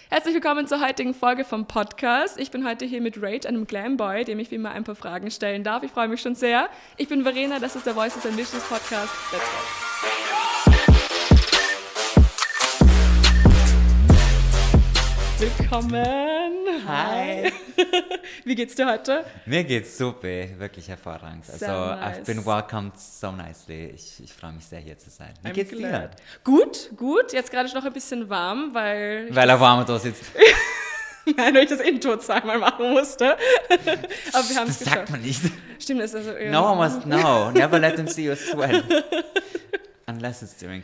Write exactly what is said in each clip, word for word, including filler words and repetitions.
Herzlich willkommen zur heutigen Folge vom Podcast. Ich bin heute hier mit Rage, einem Glamboy, dem ich wie immer ein paar Fragen stellen darf. Ich freue mich schon sehr. Ich bin Verena, das ist der Voices and Visions Podcast. Let's go. Willkommen. Hi. Wie geht's dir heute? Mir geht's super, wirklich hervorragend. Also, nice. I've been welcomed so nicely. Ich, ich freue mich sehr, hier zu sein. Wie I'm geht's glad. dir? Gut, gut. Jetzt gerade noch ein bisschen warm, weil... Weil er warm da sitzt. Nein, weil ich das Intro zweimal machen musste. Aber wir haben es Das geschafft. sagt man nicht. Stimmt, ist also... Ja. No one must know. Never let them see you sweat. Unless it's during...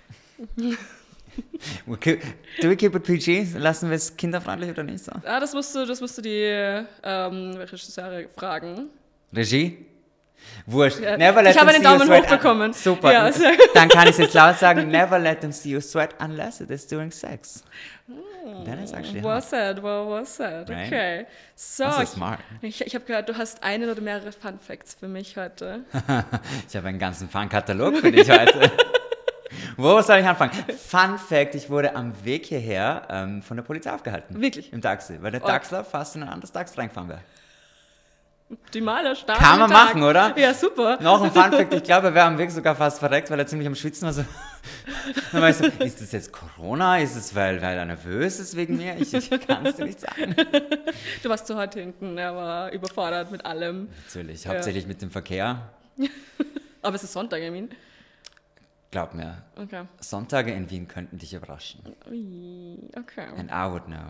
We keep, do we keep it P G? Lassen wir es kinderfreundlich oder nicht so? Ah, das musst du, das musst du die ähm, Regisseure fragen. Regie? Wurscht. Ja, Never let ich habe them einen see you Daumen sweat. hoch bekommen. Super. Ja, sehr Dann kann ich es jetzt laut sagen. Never let them see you sweat unless it is during sex. That is actually Well hard. said, well, well said. Right? Okay. So, Das ist ich, smart. ich, ich habe gehört, du hast einen oder mehrere Fun Facts für mich heute. Ich habe einen ganzen Fun-Katalog für dich heute. Wo soll ich anfangen? Fun Fact, ich wurde am Weg hierher ähm, von der Polizei aufgehalten. Wirklich? Im Taxi, weil der Oh. Taxler fast in ein anderes Taxi reingefahren wäre. Die Maler starten. Kann man Tag. machen, oder? Ja, super. Noch ein Fun Fact, ich glaube, er wäre am Weg sogar fast verreckt, weil er ziemlich am Schwitzen war. So. Dann war ich so, ist das jetzt Corona? Ist es, weil, weil er nervös ist wegen mir? Ich, ich kann es dir nicht sagen. Du warst zu weit hinten, er war überfordert mit allem. Natürlich, hauptsächlich mit dem Verkehr. Aber es ist Sonntag, I mean. Glaub mir, Okay. Sonntage in Wien könnten dich überraschen. Ui, okay. And I would know.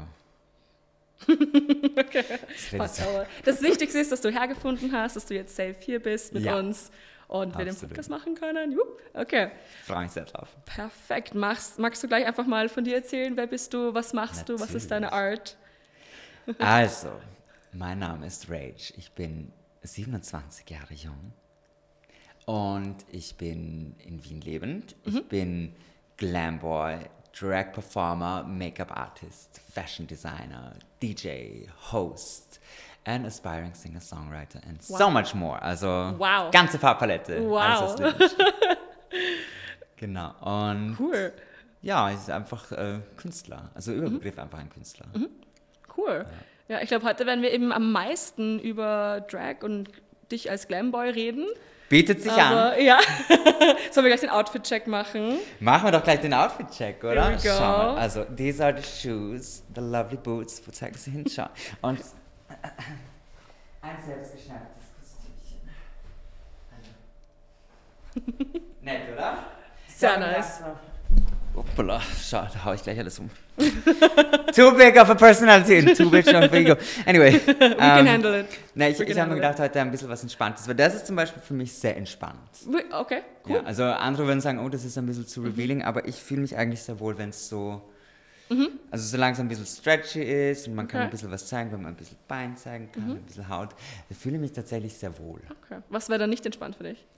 okay. Das wird Passt jetzt- aber. Das Wichtigste ist, dass du hergefunden hast, dass du jetzt safe hier bist mit Ja. uns und wir den Absolut. Podcast machen können. Jupp. Okay. Ich freue mich sehr drauf. Perfekt. Magst, magst du gleich einfach mal von dir erzählen? Wer bist du? Was machst du? Was ist deine Art? Also, mein Name ist Rage. Ich bin siebenundzwanzig Jahre jung und ich bin in Wien lebend. Ich bin Glamboy, Drag Performer, Make-up Artist, Fashion Designer, D J, Host and aspiring Singer-Songwriter and so Wow. much more. Also, Wow. ganze Farbpalette. Wow. Alles, was du wünschst. Genau. Und Cool. ja, ich bin einfach äh, Künstler. Also Überbegriff einfach ein Künstler. Cool. Ja, ich glaube, heute werden wir eben am meisten über Drag und dich als Glamboy reden. Bietet sich an. Aber ja, sollen wir gleich den Outfit-Check machen? Machen wir doch gleich den Outfit-Check, oder? Here we go. Schau mal. Also, these are the shoes, the lovely boots. Wo zeigen sie hin? Schau. Und ein selbstgeschneidertes Kostümchen. Nett, oder? Sehr So, nice. Hoppala, schau, da hau ich gleich alles um. Too big of a personality, too big of a ego. Anyway. We can handle it. Ne, ich We ich can habe mir handle gedacht, heute ein bisschen was Entspanntes, weil das ist zum Beispiel für mich sehr entspannt. it. Okay, cool. Ja, also andere würden sagen, oh, das ist ein bisschen zu revealing, aber ich fühle mich eigentlich sehr wohl, wenn es so, also solange es ein bisschen stretchy ist und man kann Okay. ein bisschen was zeigen, wenn man ein bisschen Bein zeigen kann, ein bisschen Haut, da fühle ich mich tatsächlich sehr wohl. Okay. Was wäre dann nicht entspannt für dich?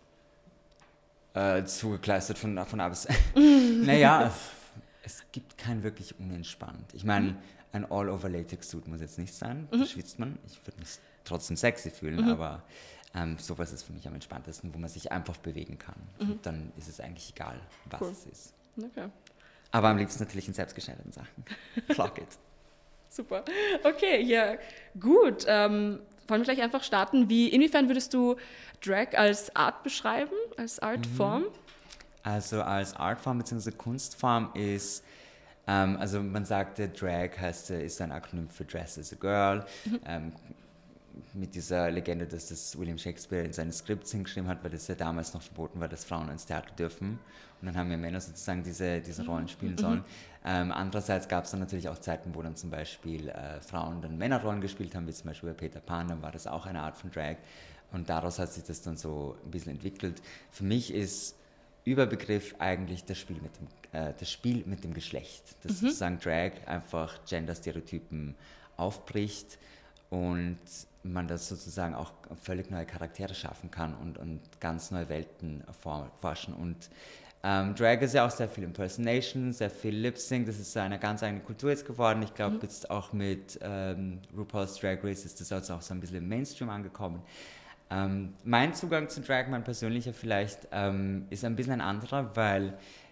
Äh, zugekleistert von, von ab bis... naja, es gibt kein wirklich unentspannt. Ich meine, ein All-Over-Latex-Suit muss jetzt nicht sein, da schwitzt man. Ich würde mich trotzdem sexy fühlen, aber ähm, sowas ist für mich am entspanntesten, wo man sich einfach bewegen kann. Und dann ist es eigentlich egal, was Cool. es ist. Okay, Aber am liebsten natürlich in selbstgeschneiderten Sachen. Clock it. super. Okay, ja, gut. Ähm, wollen wir gleich einfach starten? Wie, inwiefern würdest du Drag als Art beschreiben, als Artform? Also als Artform bzw. Kunstform ist, ähm, also man sagte, Drag heißt, äh, ist ein Akronym für Dress as a Girl. Ähm, mit dieser Legende, dass das William Shakespeare in seinen Skripts hingeschrieben hat, weil das ja damals noch verboten war, dass Frauen ins Theater dürfen. Und dann haben ja Männer sozusagen diese, diese Rollen spielen sollen. Ähm, andererseits gab es dann natürlich auch Zeiten, wo dann zum Beispiel äh, Frauen dann Männerrollen gespielt haben, wie zum Beispiel bei Peter Pan, dann war das auch eine Art von Drag. Und daraus hat sich das dann so ein bisschen entwickelt. Für mich ist Überbegriff eigentlich das Spiel mit dem, äh, das Spiel mit dem Geschlecht. Dass sozusagen Drag einfach Gender-Stereotypen aufbricht und man das sozusagen auch völlig neue Charaktere schaffen kann und, und ganz neue Welten erforschen. Und ähm, Drag ist ja auch sehr viel Impersonation, sehr viel Lip-Sync, das ist so eine ganz eigene Kultur jetzt geworden. Ich glaube, jetzt auch mit ähm, RuPaul's Drag Race ist das also auch so ein bisschen im Mainstream angekommen. Ähm, mein Zugang zu Drag, mein persönlicher vielleicht, ähm, ist ein bisschen ein anderer, weil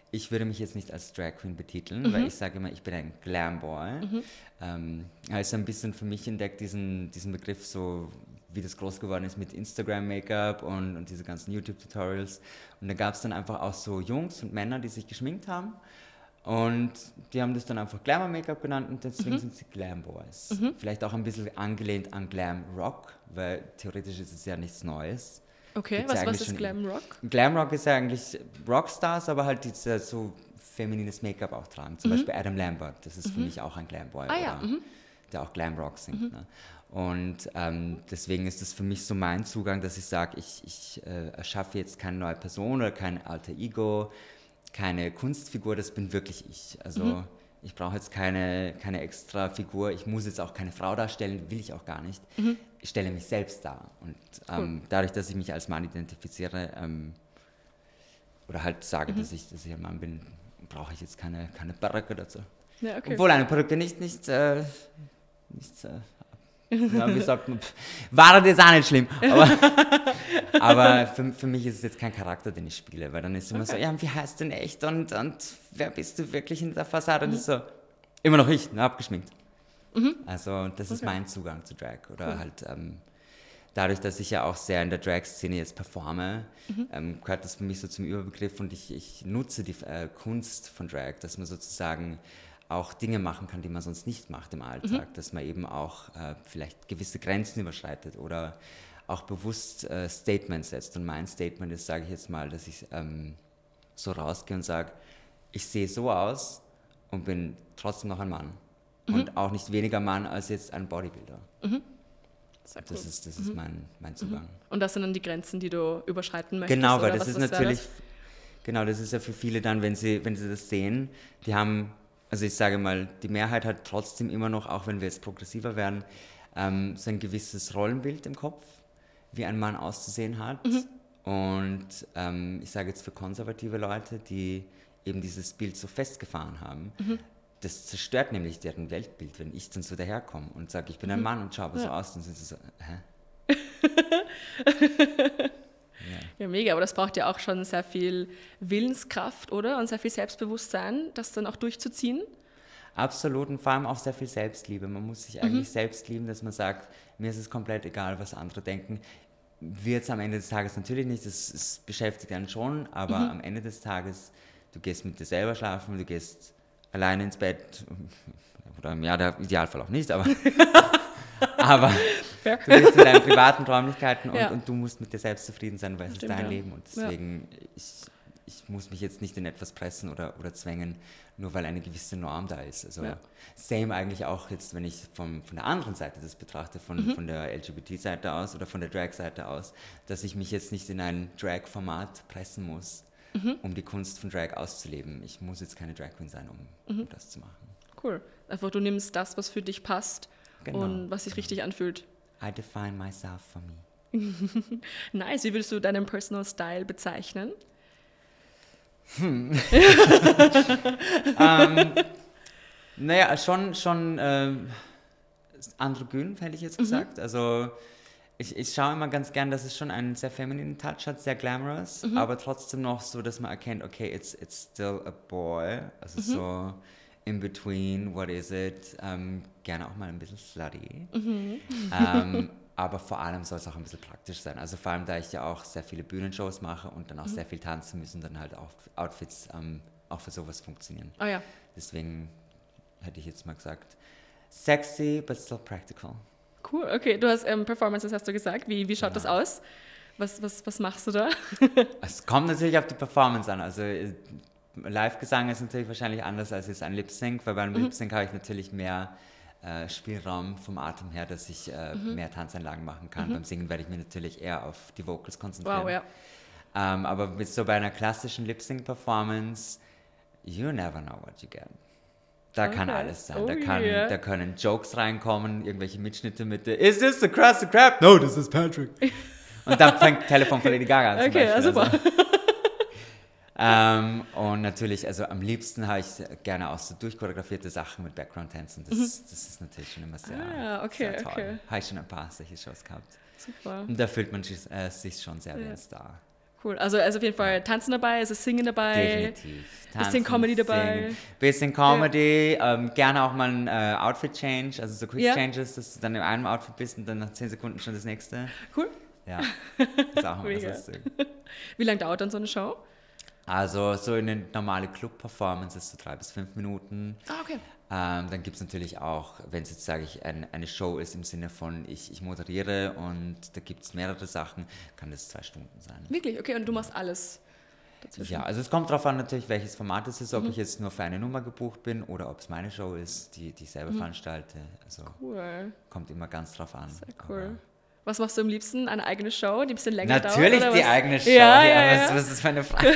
ich würde mich jetzt nicht als Drag Queen betiteln, Mhm. weil ich sage immer, ich bin ein Glam-Boy. Mhm. Ähm, also ein bisschen für mich entdeckt diesen, diesen Begriff so, wie das groß geworden ist mit Instagram-Make-up und, und diese ganzen YouTube-Tutorials. Und da gab es dann einfach auch so Jungs und Männer, die sich geschminkt haben. Und die haben das dann einfach Glamour-Make-up genannt und deswegen mhm. sind sie Glam-Boys. Mhm. Vielleicht auch ein bisschen angelehnt an Glam-Rock, weil theoretisch ist es ja nichts Neues. Okay, was, was ist Glam-Rock? Glam-Rock ist ja eigentlich Rockstars, aber halt die so feminines Make-up auch tragen. Zum mhm. Beispiel Adam Lambert, das ist mhm. für mich auch ein Glam-Boy, ah, ja. mhm. der auch Glam-Rock singt. Mhm. Ne? Und ähm, deswegen ist es für mich so mein Zugang, dass ich sage, ich, ich äh, erschaffe jetzt keine neue Person oder kein alter Ego, keine Kunstfigur, das bin wirklich ich. Also mhm. ich brauche jetzt keine, keine extra Figur, ich muss jetzt auch keine Frau darstellen, will ich auch gar nicht. Mhm. Ich stelle mich selbst dar. Und ähm, cool. dadurch, dass ich mich als Mann identifiziere ähm, oder halt sage, mhm. dass, ich, dass ich ein Mann bin, brauche ich jetzt keine, keine Perücke dazu. Ja, okay. Obwohl eine Perücke nicht, nicht, äh, nicht äh, ja, wie sagt man, war das auch nicht schlimm. Aber, aber für, für mich ist es jetzt kein Charakter, den ich spiele, weil dann ist immer okay. so, ja, wie heißt denn echt und, und wer bist du wirklich in der Fassade? Und mhm. das ist so, immer noch ich, ne, abgeschminkt. Mhm. Also das ist okay. mein Zugang zu Drag. Oder cool. halt ähm, dadurch, dass ich ja auch sehr in der Drag-Szene jetzt performe, mhm. ähm, gehört das für mich so zum Überbegriff und ich, ich nutze die äh, Kunst von Drag, dass man sozusagen auch Dinge machen kann, die man sonst nicht macht im Alltag, mhm. dass man eben auch äh, vielleicht gewisse Grenzen überschreitet oder auch bewusst äh, Statements setzt. Und mein Statement ist, sage ich jetzt mal, dass ich ähm, so rausgehe und sage, ich sehe so aus und bin trotzdem noch ein Mann. Mhm. Und auch nicht weniger Mann als jetzt ein Bodybuilder. Mhm. Sehr cool. Das ist, das ist mhm. mein, mein Zugang. Mhm. Und das sind dann die Grenzen, die du überschreiten möchtest? Genau, weil das was, ist was natürlich, das? genau, das ist ja für viele dann, wenn sie, wenn sie das sehen, die haben, also ich sage mal, die Mehrheit hat trotzdem immer noch, auch wenn wir jetzt progressiver werden, ähm, so ein gewisses Rollenbild im Kopf, wie ein Mann auszusehen hat. Mhm. Und ähm, ich sage jetzt für konservative Leute, die eben dieses Bild so festgefahren haben, mhm. das zerstört nämlich deren Weltbild, wenn ich dann so daherkomme und sage, ich bin ein Mann und schaue aber ja. so aus, dann sind sie so, hä? ja. ja, mega, aber das braucht ja auch schon sehr viel Willenskraft, oder? Und sehr viel Selbstbewusstsein, das dann auch durchzuziehen. Absolut, und vor allem auch sehr viel Selbstliebe. Man muss sich eigentlich mhm. selbst lieben, dass man sagt, mir ist es komplett egal, was andere denken. Wird es am Ende des Tages natürlich nicht, das, das beschäftigt einen schon, aber mhm. am Ende des Tages, du gehst mit dir selber schlafen, du gehst alleine ins Bett, oder im Idealfall auch nicht, aber, aber du bist in deinen privaten Räumlichkeiten und, ja. und du musst mit dir selbst zufrieden sein, weil es ist dein ja. Leben und deswegen, ja. ich, ich muss mich jetzt nicht in etwas pressen oder, oder zwängen, nur weil eine gewisse Norm da ist. Also ja. same eigentlich auch jetzt, wenn ich vom, von der anderen Seite das betrachte, von, mhm. von der L G B T-Seite aus oder von der Drag-Seite aus, dass ich mich jetzt nicht in ein Drag-Format pressen muss, mhm. um die Kunst von Drag auszuleben. Ich muss jetzt keine Drag Queen sein, um, mhm. um das zu machen. Cool. Einfach du nimmst das, was für dich passt genau. und was sich genau. richtig anfühlt. I define myself for me. Nice. Wie würdest du deinen Personal Style bezeichnen? Hm. ähm, naja, schon, schon ähm, androgyn, hätte ich jetzt gesagt. Mhm. Also ich, ich schaue immer ganz gern, dass es schon einen sehr femininen Touch hat, sehr glamorous, mhm. aber trotzdem noch so, dass man erkennt, okay, it's, it's still a boy. Also mhm. so in between, what is it? Ähm, gerne auch mal ein bisschen slutty. Mhm. Ähm, aber vor allem soll es auch ein bisschen praktisch sein. Also vor allem, da ich ja auch sehr viele Bühnenshows mache und dann auch mhm. sehr viel tanzen müssen, dann halt auch Outfits ähm, auch für sowas funktionieren. Oh ja. Deswegen hätte ich jetzt mal gesagt, sexy, but still practical. Cool, okay. Du hast ähm, Performances, hast du gesagt. Wie, wie schaut ja. das aus? Was, was, was machst du da? Es kommt natürlich auf die Performance an. Also Live-Gesang ist natürlich wahrscheinlich anders als jetzt ein Lip-Sync, weil beim mhm. Lip-Sync habe ich natürlich mehr Äh, Spielraum vom Atem her, dass ich äh, mhm. mehr Tanzeinlagen machen kann. Mhm. Beim Singen werde ich mich natürlich eher auf die Vocals konzentrieren. Wow, ja. ähm, aber mit so bei einer klassischen Lip-Sync-Performance, you never know what you get. Da okay. kann alles sein. Oh, da, kann, yeah. da können Jokes reinkommen, irgendwelche Mitschnitte mit Is this the Krusty Krab? No, this is Patrick. Und dann fängt Telefon von Lady Gaga an. Okay, ja, super. Also. Ähm, und natürlich, also am liebsten habe ich gerne auch so durchchoreografierte Sachen mit Background-Tänzen. Das, mhm. das ist natürlich schon immer sehr, ah, okay, sehr toll. Okay. Habe ich schon ein paar solche Shows gehabt. Super. Und da fühlt man sich, äh, sich schon sehr wie ein Star. Cool. Also, also auf jeden Fall Tanzen dabei, also Singen dabei. Definitiv. Tanzen, bisschen Comedy dabei. Singen, bisschen Comedy, ja. ähm, gerne auch mal ein äh, Outfit-Change, also so Quick-Changes, dass du dann in einem Outfit bist und dann nach zehn Sekunden schon das nächste. Cool. Ja, ist auch immer lustig. Wie lange dauert dann so eine Show? Also so eine normale Club-Performance ist so drei bis fünf Minuten. Ah, okay. Ähm, dann gibt es natürlich auch, wenn es jetzt, sage ich, ein, eine Show ist im Sinne von, ich, ich moderiere und da gibt es mehrere Sachen, kann das zwei Stunden sein. Wirklich? Okay, und du machst alles dazwischen? Ja, also es kommt darauf an natürlich, welches Format es ist, ob mhm. ich jetzt nur für eine Nummer gebucht bin oder ob es meine Show ist, die, die ich selber mhm. veranstalte. Also cool. Kommt immer ganz drauf an. Sehr cool. Aber was machst du am liebsten? Eine eigene Show, die ein bisschen länger Natürlich dauert? Natürlich die was? eigene Show. Ja, ja, ja, was, ja. was ist meine Frage?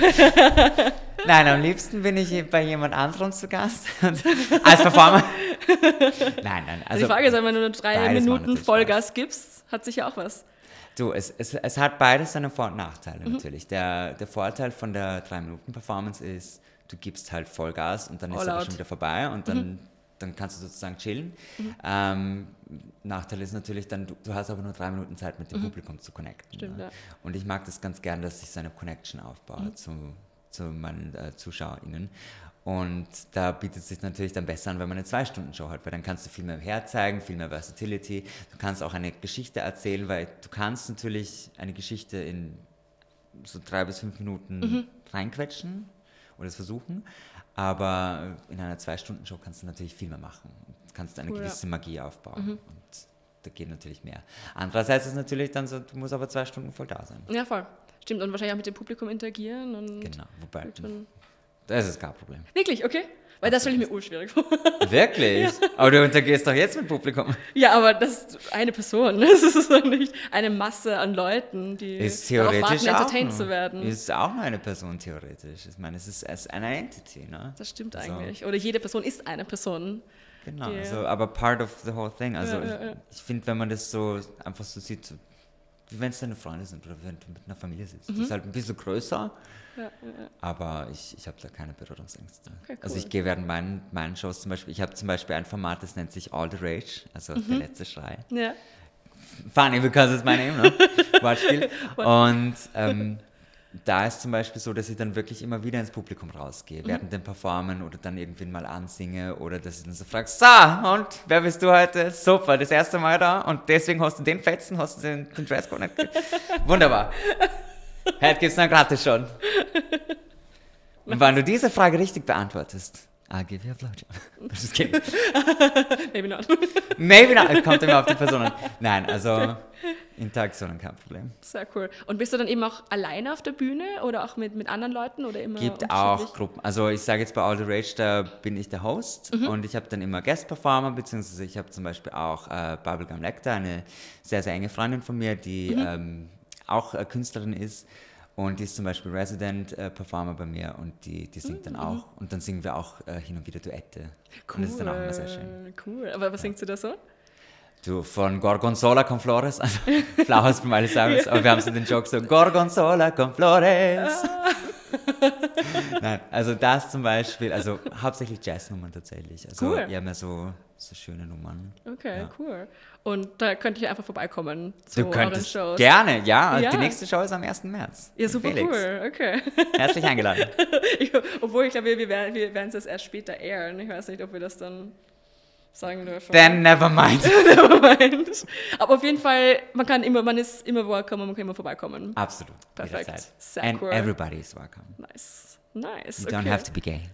Nein, am liebsten bin ich bei jemand anderem zu Gast. Als Performer. Nein, nein. Also die Frage ist, wenn du nur drei Minuten Vollgas gibst, hat sicher auch was. Du, es, es, es hat beides seine Vor- und Nachteile mhm. natürlich. Der, der Vorteil von der drei Minuten Performance ist, du gibst halt Vollgas und dann ist es aber schon wieder vorbei und dann, mhm. dann kannst du sozusagen chillen. Mhm. Ähm, Nachteil ist natürlich dann, du, du hast aber nur drei Minuten Zeit mit dem mhm. Publikum zu connecten. Stimmt, ne? ja. Und ich mag das ganz gern, dass ich so eine Connection aufbaue mhm. zu, zu meinen äh, ZuschauerInnen. Und da bietet es sich natürlich dann besser an, wenn man eine Zwei-Stunden-Show hat, weil dann kannst du viel mehr herzeigen, viel mehr Versatility. Du kannst auch eine Geschichte erzählen, weil du kannst natürlich eine Geschichte in so drei bis fünf Minuten mhm. reinquetschen oder es versuchen, aber in einer Zwei-Stunden-Show kannst du natürlich viel mehr machen. Du kannst eine cool, gewisse ja. Magie aufbauen mhm. und da geht natürlich mehr. Andererseits ist es natürlich dann so, du musst aber zwei Stunden voll da sein. Ja, voll. Stimmt, und wahrscheinlich auch mit dem Publikum interagieren. Und genau, wobei... Das ist kein Problem. Wirklich? Okay. Weil das stelle ich mir urschwierig vor. Wirklich? Ja. Aber du interagierst doch jetzt mit Publikum. Ja, aber das ist eine Person. Das ist doch nicht eine Masse an Leuten, die ist theoretisch darauf warten, entertained auch zu werden. Ist auch nur eine Person theoretisch. Ich meine, es ist, es ist eine Entity, ne? Das stimmt also. eigentlich. Oder jede Person ist eine Person. Genau, also, aber part of the whole thing. Also ja, ja, ja. ich, ich finde, wenn man das so einfach so sieht, so, wie wenn es deine Freunde sind oder wenn du mit einer Familie sitzt. Mhm. Das ist halt ein bisschen größer. Ja, ja, ja. Aber ich, ich habe da keine Berührungsängste. Okay, cool. Also ich gehe während meinen, meinen Shows zum Beispiel, ich habe zum Beispiel ein Format, das nennt sich All the Rage, also mhm. der letzte Schrei. Ja. Funny, because it's my name, ne? Wortspiel. Und ähm, da ist zum Beispiel so, dass ich dann wirklich immer wieder ins Publikum rausgehe, mhm. während dem Performen oder dann irgendwann mal ansinge oder dass ich dann so frage, so, und wer bist du heute? Super, das erste Mal da und deswegen hast du den Fetzen, hast du den, den Dresscode nicht gekriegt. Wunderbar. Heute gibt es noch gratis schon. Und wenn du diese Frage richtig beantwortest, I'll give you a blowjob. Just kidding. Maybe not. Maybe not. Kommt immer auf die Person an. Nein, also Interaktionen kein Problem. Sehr cool. Und bist du dann eben auch alleine auf der Bühne oder auch mit, mit anderen Leuten oder immer Gibt auch Gruppen. Also ich sage jetzt bei All the Rage, da bin ich der Host mhm. und ich habe dann immer Guest-Performer, beziehungsweise ich habe zum Beispiel auch äh, Bubblegum Lecter, eine sehr, sehr enge Freundin von mir, die mhm. ähm, auch äh, Künstlerin ist und die ist zum Beispiel Resident-Performer äh, bei mir und die, die singt mhm. dann auch und dann singen wir auch äh, hin und wieder Duette. Cool. Und das ist dann auch immer sehr schön. Cool, aber was ja. singst du da so? Du, von Gorgonzola con Flores, also Flowers von Miley Cyrus, aber wir haben so den Joke so, Gorgonzola con Flores. Nein, also das zum Beispiel, also hauptsächlich Jazznummern tatsächlich, also cool. eher mehr so, so schöne Nummern. Okay, ja. cool. Und da könnte ich einfach vorbeikommen zu du euren Shows. Gerne, ja. ja. Die nächste Show ist am ersten März. Ja, super Felix. Cool, okay. Herzlich eingeladen. ich, obwohl ich glaube, wir, wir werden wir es das erst später airen. Ich weiß nicht, ob wir das dann sagen dürfen. Then never mind. Never mind. Aber auf jeden Fall, man kann immer, man ist immer welcome und man kann immer vorbeikommen. Absolut. Perfekt. Jederzeit. Sehr And cool. everybody is welcome. Nice. Nice. You okay. don't have to be gay.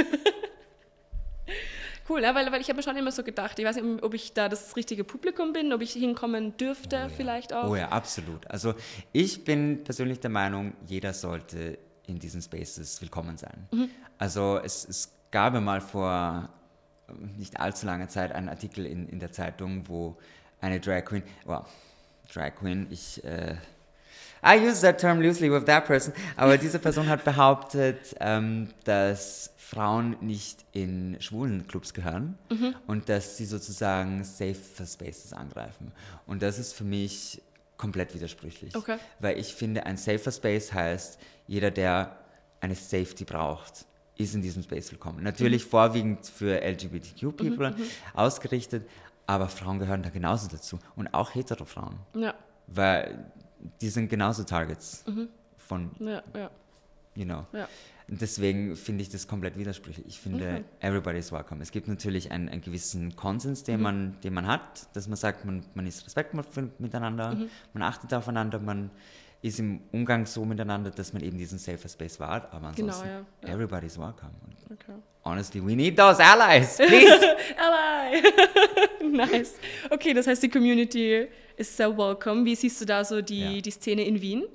Cool, ja, weil, weil ich habe mir schon immer so gedacht, ich weiß nicht, ob ich da das richtige Publikum bin, ob ich hinkommen dürfte oh ja. vielleicht auch. Oh ja, absolut. Also ich bin persönlich der Meinung, jeder sollte in diesen Spaces willkommen sein. Mhm. Also es, es gab ja mal vor nicht allzu langer Zeit einen Artikel in, in der Zeitung, wo eine Drag Queen, wow, Drag Queen, ich, äh, I use that term loosely with that person, aber diese Person hat behauptet, ähm, dass Frauen nicht in schwulen Clubs gehören mhm. und dass sie sozusagen safer Spaces angreifen. Und das ist für mich komplett widersprüchlich, okay. weil ich finde, ein safer Space heißt, jeder, der eine Safety braucht, ist in diesem Space willkommen. Natürlich mhm. vorwiegend für L G B T Q-People mhm, ausgerichtet, aber Frauen gehören da genauso dazu und auch hetero Frauen, ja. weil die sind genauso Targets. Mhm. von, ja, ja. you know. Ja. Und deswegen finde ich das komplett widersprüchlich. Ich finde, Okay. everybody is welcome. Es gibt natürlich einen, einen gewissen Konsens, den, Mhm. man, den man hat, dass man sagt, man, man ist respektvoll für- miteinander, Mhm. man achtet aufeinander, man ist im Umgang so miteinander, dass man eben diesen safer Space wahrt. Aber Genau, ansonsten, ja. ja. everybody is welcome. Und Okay. honestly, we need those allies, please. Ally! Nice. Okay, das heißt, die Community ist sehr welcome. Wie siehst du da so die, Ja. die Szene in Wien?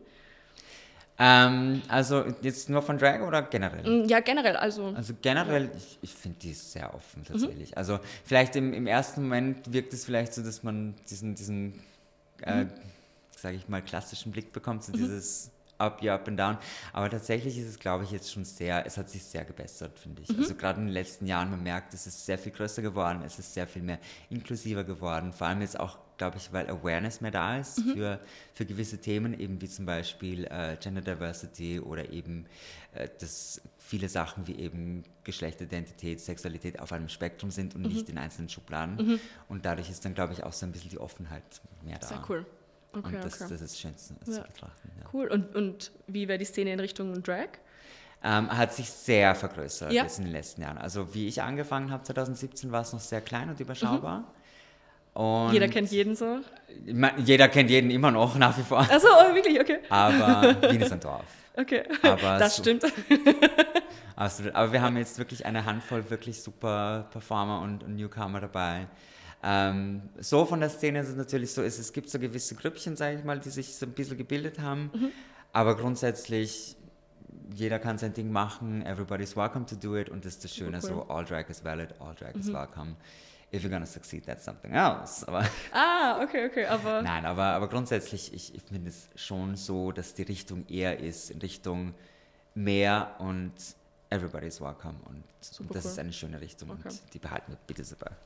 ähm, also jetzt nur von Drag oder generell? Mm, Ja, generell, also. Also generell, ich, ich finde die sehr offen tatsächlich. Also vielleicht im, im ersten Moment wirkt es vielleicht so, dass man diesen, diesen äh, sage ich mal, klassischen Blick bekommt, so dieses Up, yeah, Up and Down. Aber tatsächlich ist es, glaube ich, jetzt schon sehr, es hat sich sehr gebessert, finde ich. Also gerade in den letzten Jahren, man merkt, es ist sehr viel größer geworden, es ist sehr viel mehr inklusiver geworden. Vor allem jetzt auch, glaube ich, weil Awareness mehr da ist für, für gewisse Themen, eben wie zum Beispiel äh, Gender Diversity oder eben äh, dass viele Sachen wie eben Geschlechtsidentität, Sexualität auf einem Spektrum sind und nicht in einzelnen Schubladen. Und dadurch ist dann, glaube ich, auch so ein bisschen die Offenheit mehr da. Sehr cool. Okay, und das, okay. das ist schön zu, Ja. zu betrachten. Ja. Cool. Und, und wie wäre die Szene in Richtung Drag? Ähm, hat sich sehr vergrößert Ja. jetzt in den letzten Jahren. Also wie ich angefangen habe, zwanzig siebzehn, war es noch sehr klein und überschaubar. Und Jeder kennt jeden so. Ma- Jeder kennt jeden immer noch, nach wie vor. Achso, oh, wirklich, okay. Aber Wien ist ein Dorf. Okay, Aber das so- stimmt. Absolut. Aber wir haben jetzt wirklich eine Handvoll wirklich super Performer und, und Newcomer dabei. Ähm, so von der Szene ist es natürlich so, es, es gibt so gewisse Grüppchen, sage ich mal, die sich so ein bisschen gebildet haben. Aber grundsätzlich, jeder kann sein Ding machen, everybody's welcome to do it und das ist das Schöne, cool. so all drag is valid, all drag is welcome. If you're gonna succeed, that's something else. Aber Ah, okay, okay, aber. nein, aber, aber grundsätzlich, ich, ich finde es schon so, dass die Richtung eher ist in Richtung mehr und everybody's welcome und Super das cool. ist eine schöne Richtung Okay. und die behalten wir bitte so bei.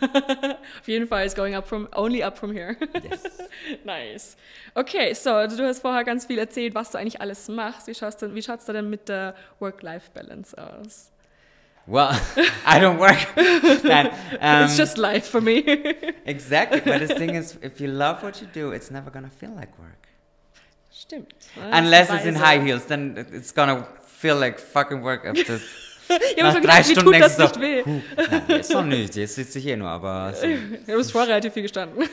Auf jeden Fall ist going up from, only up from here. Yes. Nice. Okay, so, also du hast vorher ganz viel erzählt, was du eigentlich alles machst. Wie schaut's denn, wie schaut's da denn mit der Work-Life-Balance aus? Well, I don't work. Nein, ähm, It's just life for me. exactly, but the thing is, if you love what you do, it's never gonna feel like work. Stimmt. Unless it's in Weise. high heels, then it's gonna feel like fucking work after. Ich Nach habe drei schon gedacht, wie Stunden tut das denkst du nicht so, weh? Nein, jetzt noch nicht, jetzt sitze ich eh nur, aber so, Ich habe vorher relativ viel gestanden.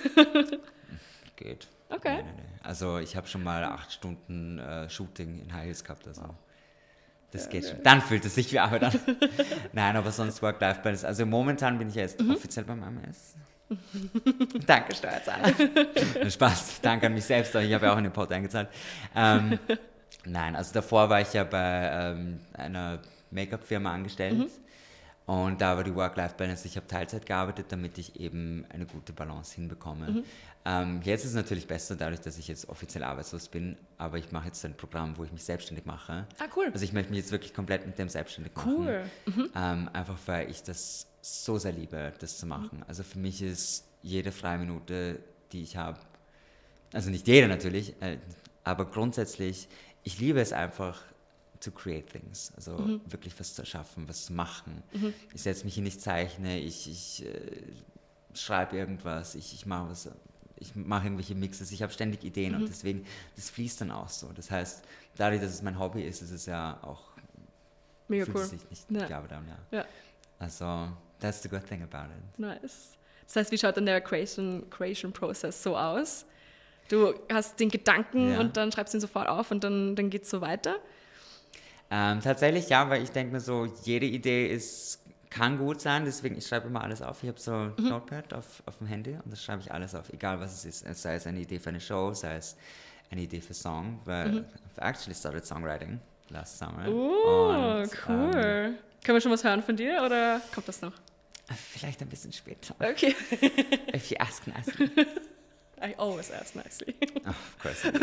geht. Okay. Nee, nee, nee. Also ich habe schon mal acht Stunden äh, Shooting in High Heels gehabt, also das geht schon. Dann fühlt es sich wie Arbeit an. Nein, aber sonst Work-Life-Balance. Also momentan bin ich ja jetzt Mhm. offiziell beim M S. Danke, Steuerzahler. Spaß, danke an mich selbst, ich habe ja auch in den Pot eingezahlt. Ähm, nein, also davor war ich ja bei ähm, einer Make-up-Firma angestellt. Mhm. Und da war die Work-Life-Balance, ich habe Teilzeit gearbeitet, damit ich eben eine gute Balance hinbekomme. Mhm. Ähm, jetzt ist es natürlich besser, dadurch, dass ich jetzt offiziell arbeitslos bin, aber ich mache jetzt ein Programm, wo ich mich selbstständig mache. Ah, cool. Also ich möchte mich jetzt wirklich komplett mit dem selbstständig machen. Cool. Mhm. Ähm, einfach weil ich das so sehr liebe, das zu machen. Also für mich ist jede freie Minute, die ich habe, also nicht jede natürlich, äh, aber grundsätzlich, ich liebe es einfach, to create things, also Mhm. wirklich was zu erschaffen, was zu machen. Ich setze mich hin, ich zeichne, ich, ich äh, schreibe irgendwas, ich, ich mache was, ich mache irgendwelche Mixes, ich habe ständig Ideen Mhm. und deswegen, das fließt dann auch so. Das heißt, dadurch, dass es mein Hobby ist, ist es ja auch, Mega fühlt cool. es sich nicht Ja. wie Arbeit an, ja. Ja, Also, that's the good thing about it. nice. Das heißt, wie schaut dann der Creation, Creation Process so aus? Du hast den Gedanken Ja. und dann schreibst du ihn sofort auf und dann, dann geht es so weiter? Ähm, tatsächlich ja, weil ich denke mir so, jede Idee ist, kann gut sein, deswegen ich schreibe immer alles auf. Ich habe so ein Mhm. Notepad auf, auf dem Handy und das schreibe ich alles auf, egal was es ist. Sei es eine Idee für eine Show, sei es eine Idee für Song, weil Mhm. I've actually started songwriting last summer. Oh, Und, cool. Ähm, Können wir schon was hören von dir oder kommt das noch? vielleicht ein bisschen später. Okay. If you ask nicely. I always ask nicely. Oh, of course.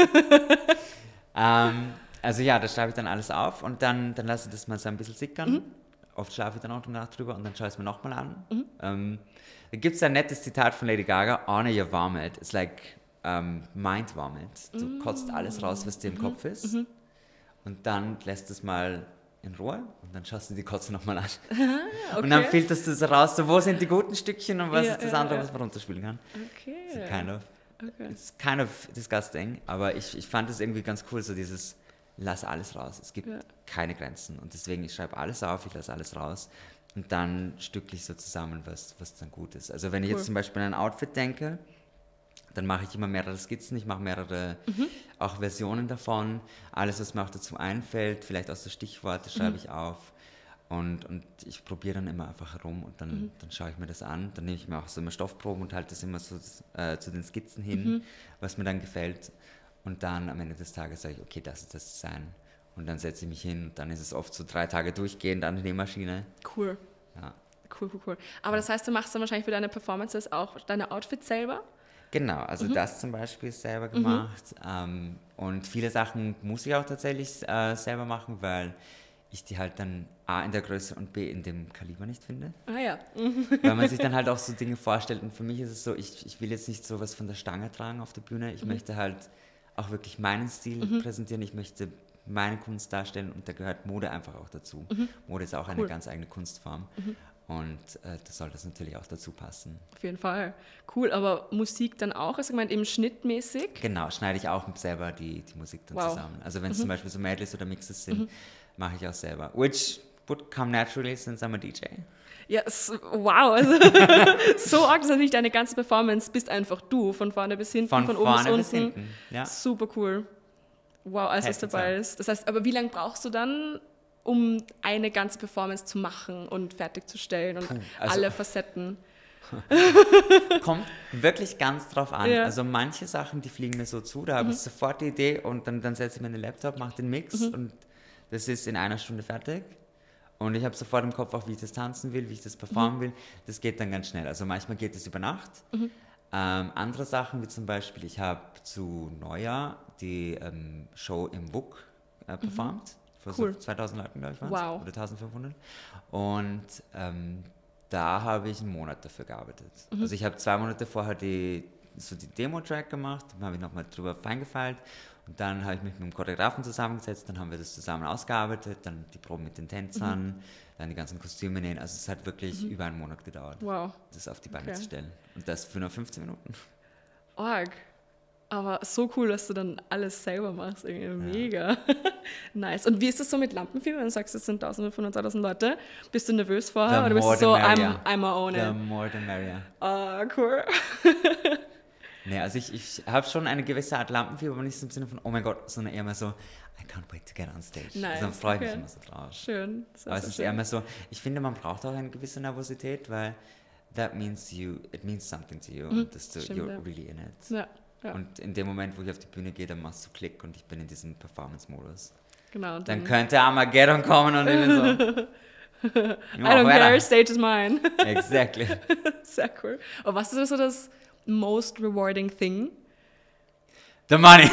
ähm, also ja, da schreibe ich dann alles auf und dann, dann lasse ich das mal so ein bisschen sickern. Mhm. Oft schlafe ich dann auch eine Nacht drüber und dann schaue ich es mir nochmal an. Ähm, da gibt es ein nettes Zitat von Lady Gaga, honor your vomit. It's like um, mind vomit. Du kotzt alles raus, was dir im Kopf ist und dann lässt es mal in Ruhe und dann schaust du die Kotze nochmal an. Okay. Und dann filterst du so raus, so, wo sind die guten Stückchen und was Ja, ist das ja, andere, ja. was man runterspielen kann. Okay. So kind of. Okay. It's kind of disgusting, aber ich, ich fand es irgendwie ganz cool, so dieses lass alles raus. Es gibt Ja. keine Grenzen. Und deswegen, ich schreibe alles auf, ich lasse alles raus. Und dann stückle ich so zusammen, was, was dann gut ist. Also wenn ich Cool. jetzt zum Beispiel an ein Outfit denke, dann mache ich immer mehrere Skizzen, ich mache mehrere Mhm. auch Versionen davon. Alles, was mir auch dazu einfällt, vielleicht aus der Stichworte, schreibe ich auf. Und, und ich probiere dann immer einfach herum und dann, Mhm. dann schaue ich mir das an. Dann nehme ich mir auch so immer Stoffproben und halte das immer so äh, zu den Skizzen hin, Mhm. was mir dann gefällt. Und dann am Ende des Tages sage ich, okay, das ist das Design. Und dann setze ich mich hin und dann ist es oft so drei Tage durchgehend an der Nähmaschine. Cool. Ja. Cool, cool, cool. Aber das heißt, du machst dann wahrscheinlich für deine Performances auch deine Outfits selber? Genau, also Mhm. das zum Beispiel ist selber gemacht. Ähm, und viele Sachen muss ich auch tatsächlich äh, selber machen, weil ich die halt dann A in der Größe und B in dem Kaliber nicht finde. Ah ja. Weil man sich dann halt auch so Dinge vorstellt. Und für mich ist es so, ich, ich will jetzt nicht so was von der Stange tragen auf der Bühne. Ich Mhm. möchte halt auch wirklich meinen Stil Mhm. präsentieren. Ich möchte meine Kunst darstellen und da gehört Mode einfach auch dazu. Mhm. Mode ist auch Cool. eine ganz eigene Kunstform. Mhm. Und äh, da soll das natürlich auch dazu passen. Auf jeden Fall. Cool, aber Musik dann auch? Also gemeint eben schnittmäßig? Genau, schneide ich auch selber die, die Musik dann Wow. zusammen. Also wenn es Mhm. zum Beispiel so Medleys oder Mixes sind, Mhm. mache ich auch selber. Which would come naturally since I'm a D J. Ja, es, wow. Also, so arg, dass natürlich deine ganze Performance bist einfach du, von vorne bis hinten, Von, von, oben vorne bis bis unten. hinten. Ja. Super cool. Wow, alles was Heftig dabei sein. ist. Das heißt, aber wie lange brauchst du dann, um eine ganze Performance zu machen und fertigzustellen und Puh, also- alle Facetten? Kommt wirklich ganz drauf an. Ja. Also manche Sachen, die fliegen mir so zu, da habe ich sofort die Idee und dann, dann setze ich mir in den Laptop, mache den Mix und das ist in einer Stunde fertig. Und ich habe sofort im Kopf auch, wie ich das tanzen will, wie ich das performen will. Das geht dann ganz schnell. Also manchmal geht es über Nacht. Ähm, andere Sachen, wie zum Beispiel, ich habe zu Neujahr die ähm, Show im W U K äh, performt. Vor Cool. so zweitausend Leuten, glaube ich, waren Wow. Oder eintausendfünfhundert. Und ähm, da habe ich einen Monat dafür gearbeitet. Also ich habe zwei Monate vorher die, so die Demo-Track gemacht, dann habe ich nochmal drüber feingefeilt und dann habe ich mich mit dem Choreografen zusammengesetzt, dann haben wir das zusammen ausgearbeitet, dann die Proben mit den Tänzern, dann die ganzen Kostüme nähen. Also es hat wirklich über einen Monat gedauert, Wow, das auf die Beine Okay. zu stellen. Und das für nur fünfzehn Minuten. arg. Aber so cool, dass du dann alles selber machst. Irgendwie mega. Nice. Und wie ist das so mit Lampenfieber? Wenn du sagst, es sind tausendfünfhundert, zweitausend Leute. Bist du nervös vorher? The Oder bist more du so, the I'm, merrier. I'm own The it? more the merrier. Ah, cool. Nee, also ich, ich habe schon eine gewisse Art Lampenfieber, aber nicht so im Sinne von, oh mein Gott, sondern eher mehr so, I can't wait to get on stage. Nice, Also dann freue ich mich okay. immer so drauf. Schön. Sehr, Aber es sehr ist schön. eher mehr so, ich finde, man braucht auch eine gewisse Nervosität, weil that means you, it means something to you und dass du, stimmt, you're ja. really in it. Ja, ja. Und in dem Moment, wo ich auf die Bühne gehe, dann machst du Klick und ich bin in diesem Performance-Modus. genau. und Dann könnte Armageddon kommen und ich bin so, I don't care, stage is mine. Exactly. Sehr cool. Und was ist so das most rewarding thing? The money.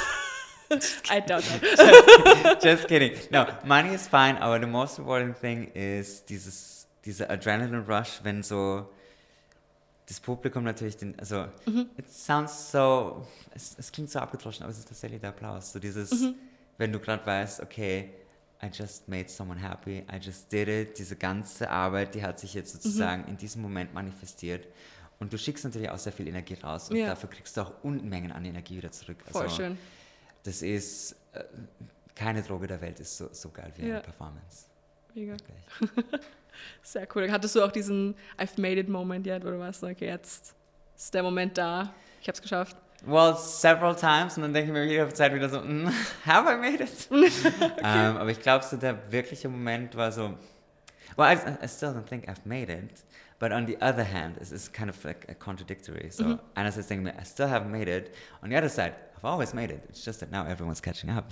I doubt that. Just kidding. No, money is fine, aber the most rewarding thing ist dieses, dieser Adrenaline Rush, wenn so das Publikum natürlich den, also it sounds so, es, es klingt so abgedroschen, aber es ist tatsächlich der Applaus. So dieses, wenn du gerade weißt, okay, I just made someone happy, I just did it, diese ganze Arbeit, die hat sich jetzt sozusagen in diesem Moment manifestiert. Und du schickst natürlich auch sehr viel Energie raus und Ja. dafür kriegst du auch Unmengen an Energie wieder zurück. Voll Also, schön. das ist, äh, keine Droge der Welt ist so, so geil wie Ja. eine Performance. Mega. Wirklich. Sehr cool. Hattest du auch diesen I've made it Moment yet, wo du warst, okay, jetzt ist der Moment da, ich hab's geschafft. Well, several times und dann denke ich mir jede Zeit wieder so, mm, have I made it? ähm, aber ich glaube, so der wirkliche Moment war so, well, I, I still don't think I've made it, but on the other hand, it's, it's kind of like a contradictory. So einerseits denke ich mir, I still haven't made it, on the other side, I've always made it, it's just that now everyone's catching up.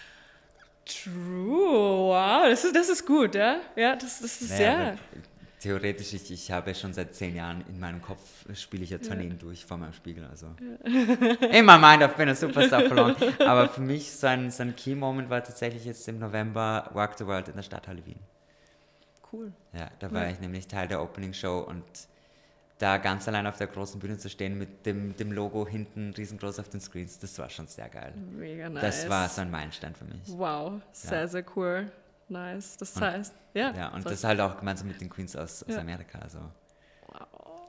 True, wow, das ist, das ist gut, ja? Ja, das, das ist Naja, sehr. aber theoretisch, ich, ich habe schon seit zehn Jahren in meinem Kopf, spiele ich ja Tourneen durch vor meinem Spiegel. Also. In my mind, I've been a superstar for long. Aber für mich so ein, so ein Key-Moment war tatsächlich jetzt im November Work the World in der Stadthalle Wien. Cool. Ja, da war Ja. ich nämlich Teil der Opening-Show und da ganz allein auf der großen Bühne zu stehen mit dem, dem Logo hinten riesengroß auf den Screens, das war schon sehr geil. Mega nice. Das war so ein Meilenstein für mich. Wow, sehr, Ja. sehr cool. Nice. Das Und- heißt, ja. Ja, und so- das halt auch gemeinsam mit den Queens aus, aus Ja. Amerika. Also. Wow.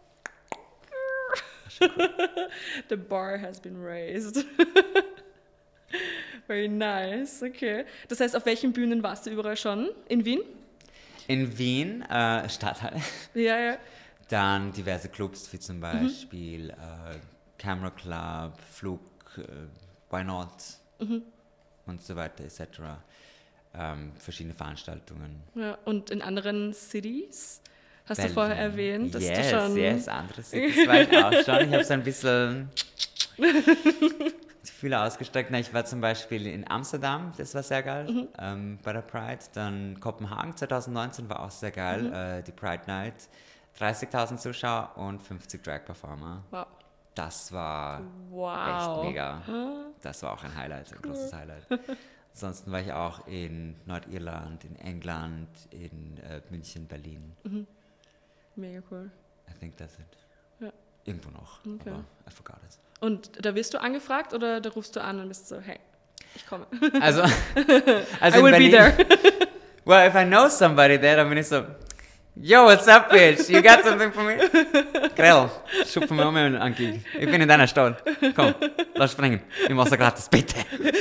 The bar has been raised. Very nice, okay. Das heißt, auf welchen Bühnen warst du überall schon? In Wien? In Wien, äh, Stadthalle. Ja, ja. Dann diverse Clubs, wie zum Beispiel mhm. äh, Camera Club, Flug, äh, Why Not mhm. und so weiter et cetera. Ähm, verschiedene Veranstaltungen. Ja, und in anderen Cities? Hast Berlin. Du vorher erwähnt, dass yes, du schon... Yes, andere Cities war ich auch schon. Ich habe so ein bisschen die Fühler ausgestreckt. Na, ich war zum Beispiel in Amsterdam, das war sehr geil, mhm. ähm, bei der Pride. Dann Kopenhagen zwanzig neunzehn war auch sehr geil, mhm. äh, die Pride Night. dreißigtausend Zuschauer und fünfzig Drag-Performer. Wow. Das war wow. echt mega. Das war auch ein Highlight, ein cool. großes Highlight. Ansonsten war ich auch in Nordirland, in England, in äh, München, Berlin. Mhm. Mega cool. I think that's it. Ja. Irgendwo noch, okay. aber I forgot it. Und da wirst du angefragt oder da rufst du an und bist so, hey, ich komme. Also, also I will Berlin, be there. Well, if I know somebody there, dann bin ich so, yo, what's up, bitch? You got something for me? Grell, schupfen wir um und Anki. Ich bin in deiner Stadt. Komm, lass springen. Ich mach's gratis, bitte.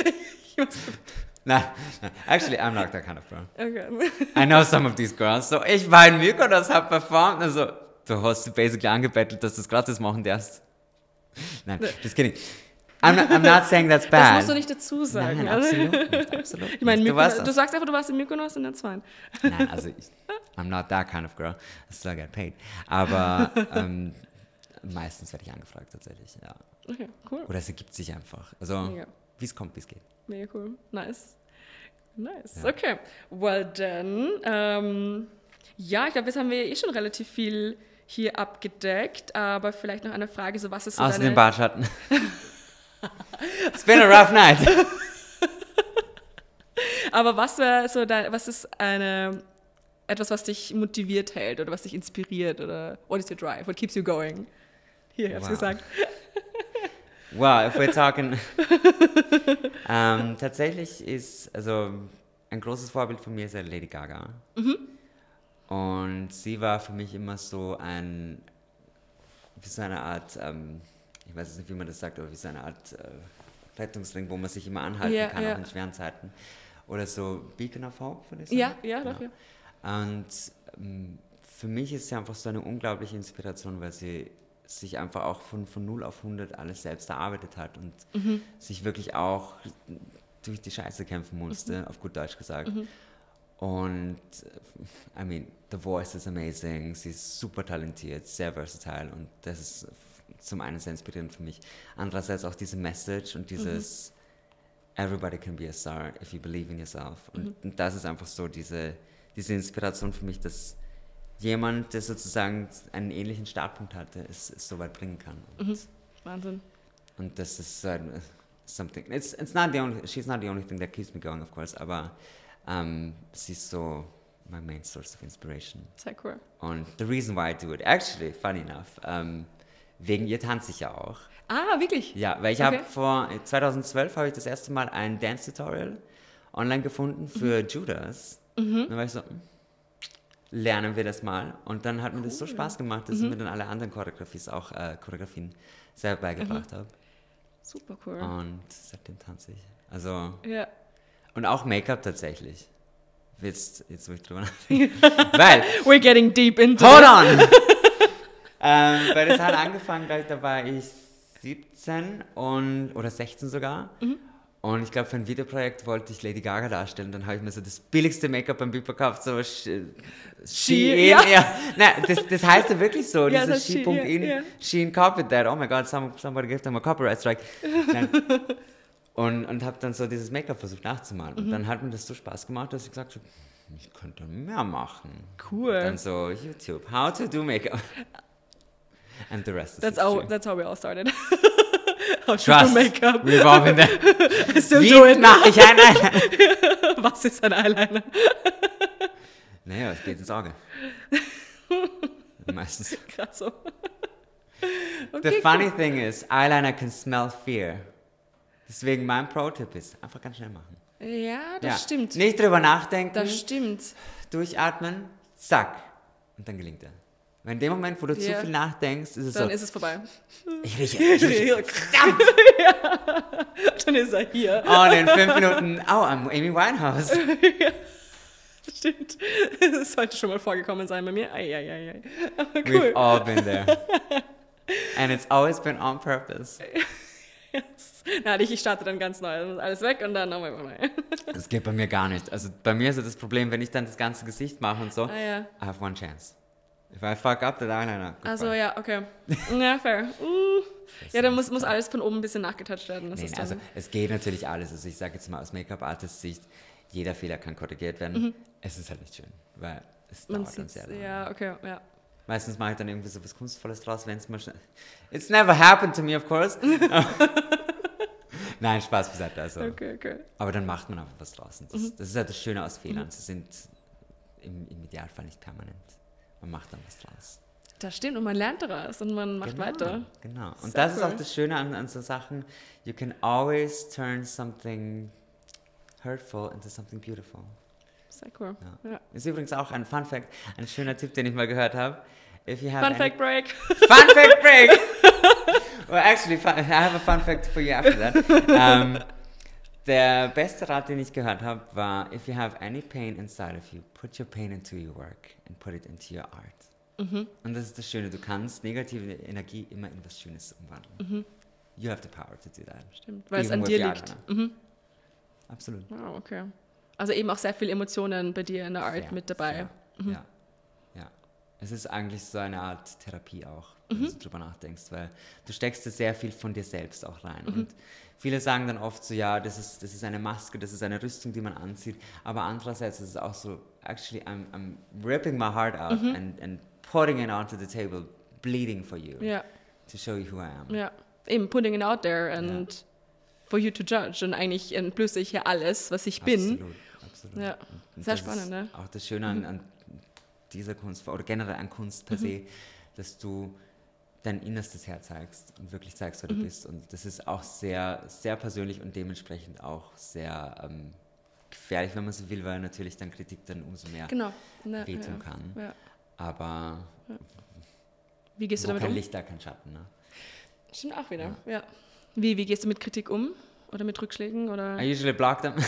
Nein, nein, actually, I'm not that kind of girl. Okay. I know some of these girls. So, ich war in Mykonos, hab performt. Also, du hast sie basically angebettelt, dass du es gratis machen darfst. Nein, just kidding. I'm not, I'm not saying that's bad. Das musst du nicht dazu sagen. Nein, absolut nicht, absolut nicht. Ich meine, du, du sagst einfach, du warst in Mykonos und that's fine. Nein, also ich, I'm not that kind of girl. I still get paid. Aber ähm, meistens werde ich angefragt tatsächlich, ja. Okay, cool. Oder es ergibt sich einfach. Also, wie es kommt, wie es geht. Mega cool. Nice. Nice. Ja. Okay. Well then. Ähm, ja, ich glaube, jetzt haben wir eh schon relativ viel hier abgedeckt, aber vielleicht noch eine Frage, so was ist so Aus deine... dem Bartschatten. It's been a rough night. Aber was wäre so dein, was ist eine etwas, was dich motiviert hält oder was dich inspiriert oder what is your drive? What keeps you going? Hier, ich hab's wow. gesagt. Wow, if we're talking... ähm, tatsächlich ist, also ein großes Vorbild von mir ist ja Lady Gaga. Mhm. Und sie war für mich immer so ein, wie so eine Art, ähm, ich weiß nicht, wie man das sagt, aber wie so eine Art äh, Rettungsring, wo man sich immer anhalten yeah, kann, yeah. auch in schweren Zeiten. Oder so Beacon of Hope, würde ich sagen. Ja, ja, doch, ja. Und ähm, für mich ist sie einfach so eine unglaubliche Inspiration, weil sie sich einfach auch von, von null auf hundert alles selbst erarbeitet hat und mhm. sich wirklich auch durch die Scheiße kämpfen musste, mhm. auf gut Deutsch gesagt. Mhm. Und, I mean, the voice is amazing, sie ist super talentiert, sehr versatile und das ist zum einen sehr inspirierend für mich. Andererseits auch diese Message und dieses mhm. everybody can be a star if you believe in yourself. Und, mhm. und das ist einfach so diese, diese Inspiration für mich, dass jemand, der sozusagen einen ähnlichen Startpunkt hatte, es, es so weit bringen kann. Und, mhm. Wahnsinn. Und das ist uh, something, it's, it's not the only, she's not the only thing that keeps me going, of course, aber um, sie ist so my main source of inspiration. Sehr cool. Und the reason why I do it, actually, funny enough, um, wegen ihr tanze ich ja auch. Ah, wirklich? Ja, weil ich okay. habe vor, zwanzig zwölf habe ich das erste Mal ein Dance-Tutorial online gefunden für mhm. Judas. Mhm. Dann war ich so, lernen wir das mal. Und dann hat mir cool. das so Spaß gemacht, dass mhm. ich mir dann alle anderen Choreografies auch, äh, Choreografien selber beigebracht mhm. habe. Super cool. Und seitdem tanze ich. Also, ja. Und auch Make-up tatsächlich. Jetzt, jetzt wo ich drüber nachdenke. Weil, we're getting deep into hold on! ähm, weil das hat angefangen, gleich, da war ich siebzehn und, oder sechzehn sogar. Mhm. Und ich glaube, für ein Videoprojekt wollte ich Lady Gaga darstellen. Dann habe ich mir so das billigste Make-up beim Bib gekauft, so Shein. Ja. Ja. Nein, das, das heißt ja wirklich so, ja, dieses She.in, yeah. Shein copied that. Oh my God, some, somebody gave them a copyright strike. und und habe dann so dieses Make-up versucht nachzumalen. Mhm. Und dann hat mir das so Spaß gemacht, dass ich gesagt habe, ich könnte mehr machen. Cool. Und dann so YouTube, how to do Make-up. And the rest that's is how, That's how we all started. How to Trust, do Make-up. We've all been there. I still Wie do it. mache ich einen Eyeliner? Was ist ein Eyeliner? Naja, es geht ins Auge. Meistens. Gerade so. Okay, The funny cool. thing is, Eyeliner can smell fear. Deswegen mein Pro-Tipp ist, einfach ganz schnell machen. Ja, das ja. stimmt. Nicht drüber nachdenken. Das stimmt. Durchatmen, zack. Und dann gelingt er. Weil in dem Moment, wo du Ja. zu viel nachdenkst, ist es Dann so, ist es vorbei. ich rieche es, ich rieche es. Verdammt! Ja. Dann ist er hier. Und in fünf Minuten, oh, I'm Amy Winehouse. Stimmt. Das sollte schon mal vorgekommen sein bei mir. Ei, ei, ei, ei. Aber We've cool. all been there. And it's always been on purpose. Yes. Na, ich starte dann ganz neu. Alles weg und dann nochmal neu. Das geht bei mir gar nicht. Also bei mir ist so das Problem, wenn ich dann das ganze Gesicht mache und so, Ah, ja. I have one chance. If I fuck up, then eyeliner. Also ja, okay. Ja, fair. Uh. Ja, dann muss, muss alles von oben ein bisschen nachgetoucht werden. Das Nee, ist nee, dann, also es geht natürlich alles. Also ich sage jetzt mal aus Make-up-Artist-Sicht, jeder Fehler kann korrigiert werden. Mhm. Es ist halt nicht schön, weil es man dauert dann sieht sehr lange. ja, okay, ja. Meistens mache ich dann irgendwie so was Kunstvolles draus, wenn es mal schnell... It's never happened to me, of course. Nein, Spaß beiseite. Also. Okay, okay. Aber dann macht man einfach was draus. Und das, Mhm. das ist halt das Schöne aus Fehlern. Sie sind im, im Idealfall nicht permanent. Man macht dann was draus. Das stimmt und man lernt daraus und man macht Genau, weiter. Genau. Und Sehr das ist cool. auch das Schöne an, an so Sachen. You can always turn something hurtful into something beautiful. Sehr cool. Ja. Ja. Ist übrigens auch ein Fun Fact, ein schöner Tipp, den ich mal gehört habe. If you have Fun any- Fact Break. Fun Fact Break! Well, actually, fun, I have a fun fact for you after that. Um, der beste Rat, den ich gehört habe, war, if you have any pain inside of you, put your pain into your work and put it into your art. Mhm. Und das ist das Schöne, du kannst negative Energie immer in was Schönes umwandeln. Mhm. You have the power to do that. Stimmt, weil es Even an with dir the liegt. eyeliner. Mhm. Absolut. Wow, okay. Also eben auch sehr viele Emotionen bei dir in der Art Sehr, mit dabei. sehr. Mhm. Ja. ja. Es ist eigentlich so eine Art Therapie auch, wenn Mhm. du so drüber nachdenkst, weil du steckst da sehr viel von dir selbst auch rein. Mhm. Und viele sagen dann oft so, ja, das ist, das ist eine Maske, das ist eine Rüstung, die man anzieht. Aber andererseits ist es auch so, actually, I'm, I'm ripping my heart out Mhm. and, and putting it onto the table, bleeding for you, Ja, to show you who I am. ja. Eben putting it out there and for you to judge. Und eigentlich entblöße ich ja alles, was ich bin. Absolut, absolut. Ja, Und sehr das spannend, ist ne? Auch das Schöne an, an dieser Kunst oder generell an Kunst per Mhm. se, dass du dein innerstes Herz zeigst und wirklich zeigst, wer du Mhm. bist. Und das ist auch sehr, sehr persönlich und dementsprechend auch sehr ähm, gefährlich, wenn man so will, weil natürlich dann Kritik dann umso mehr Genau. Ja, wehtun ja, kann. ja. Aber Wie gehst du wo damit kein um? Licht, da kein Schatten. Ne? Stimmt auch wieder, ja. Wie, wie gehst du mit Kritik um? Oder mit Rückschlägen? Oder? I usually block them.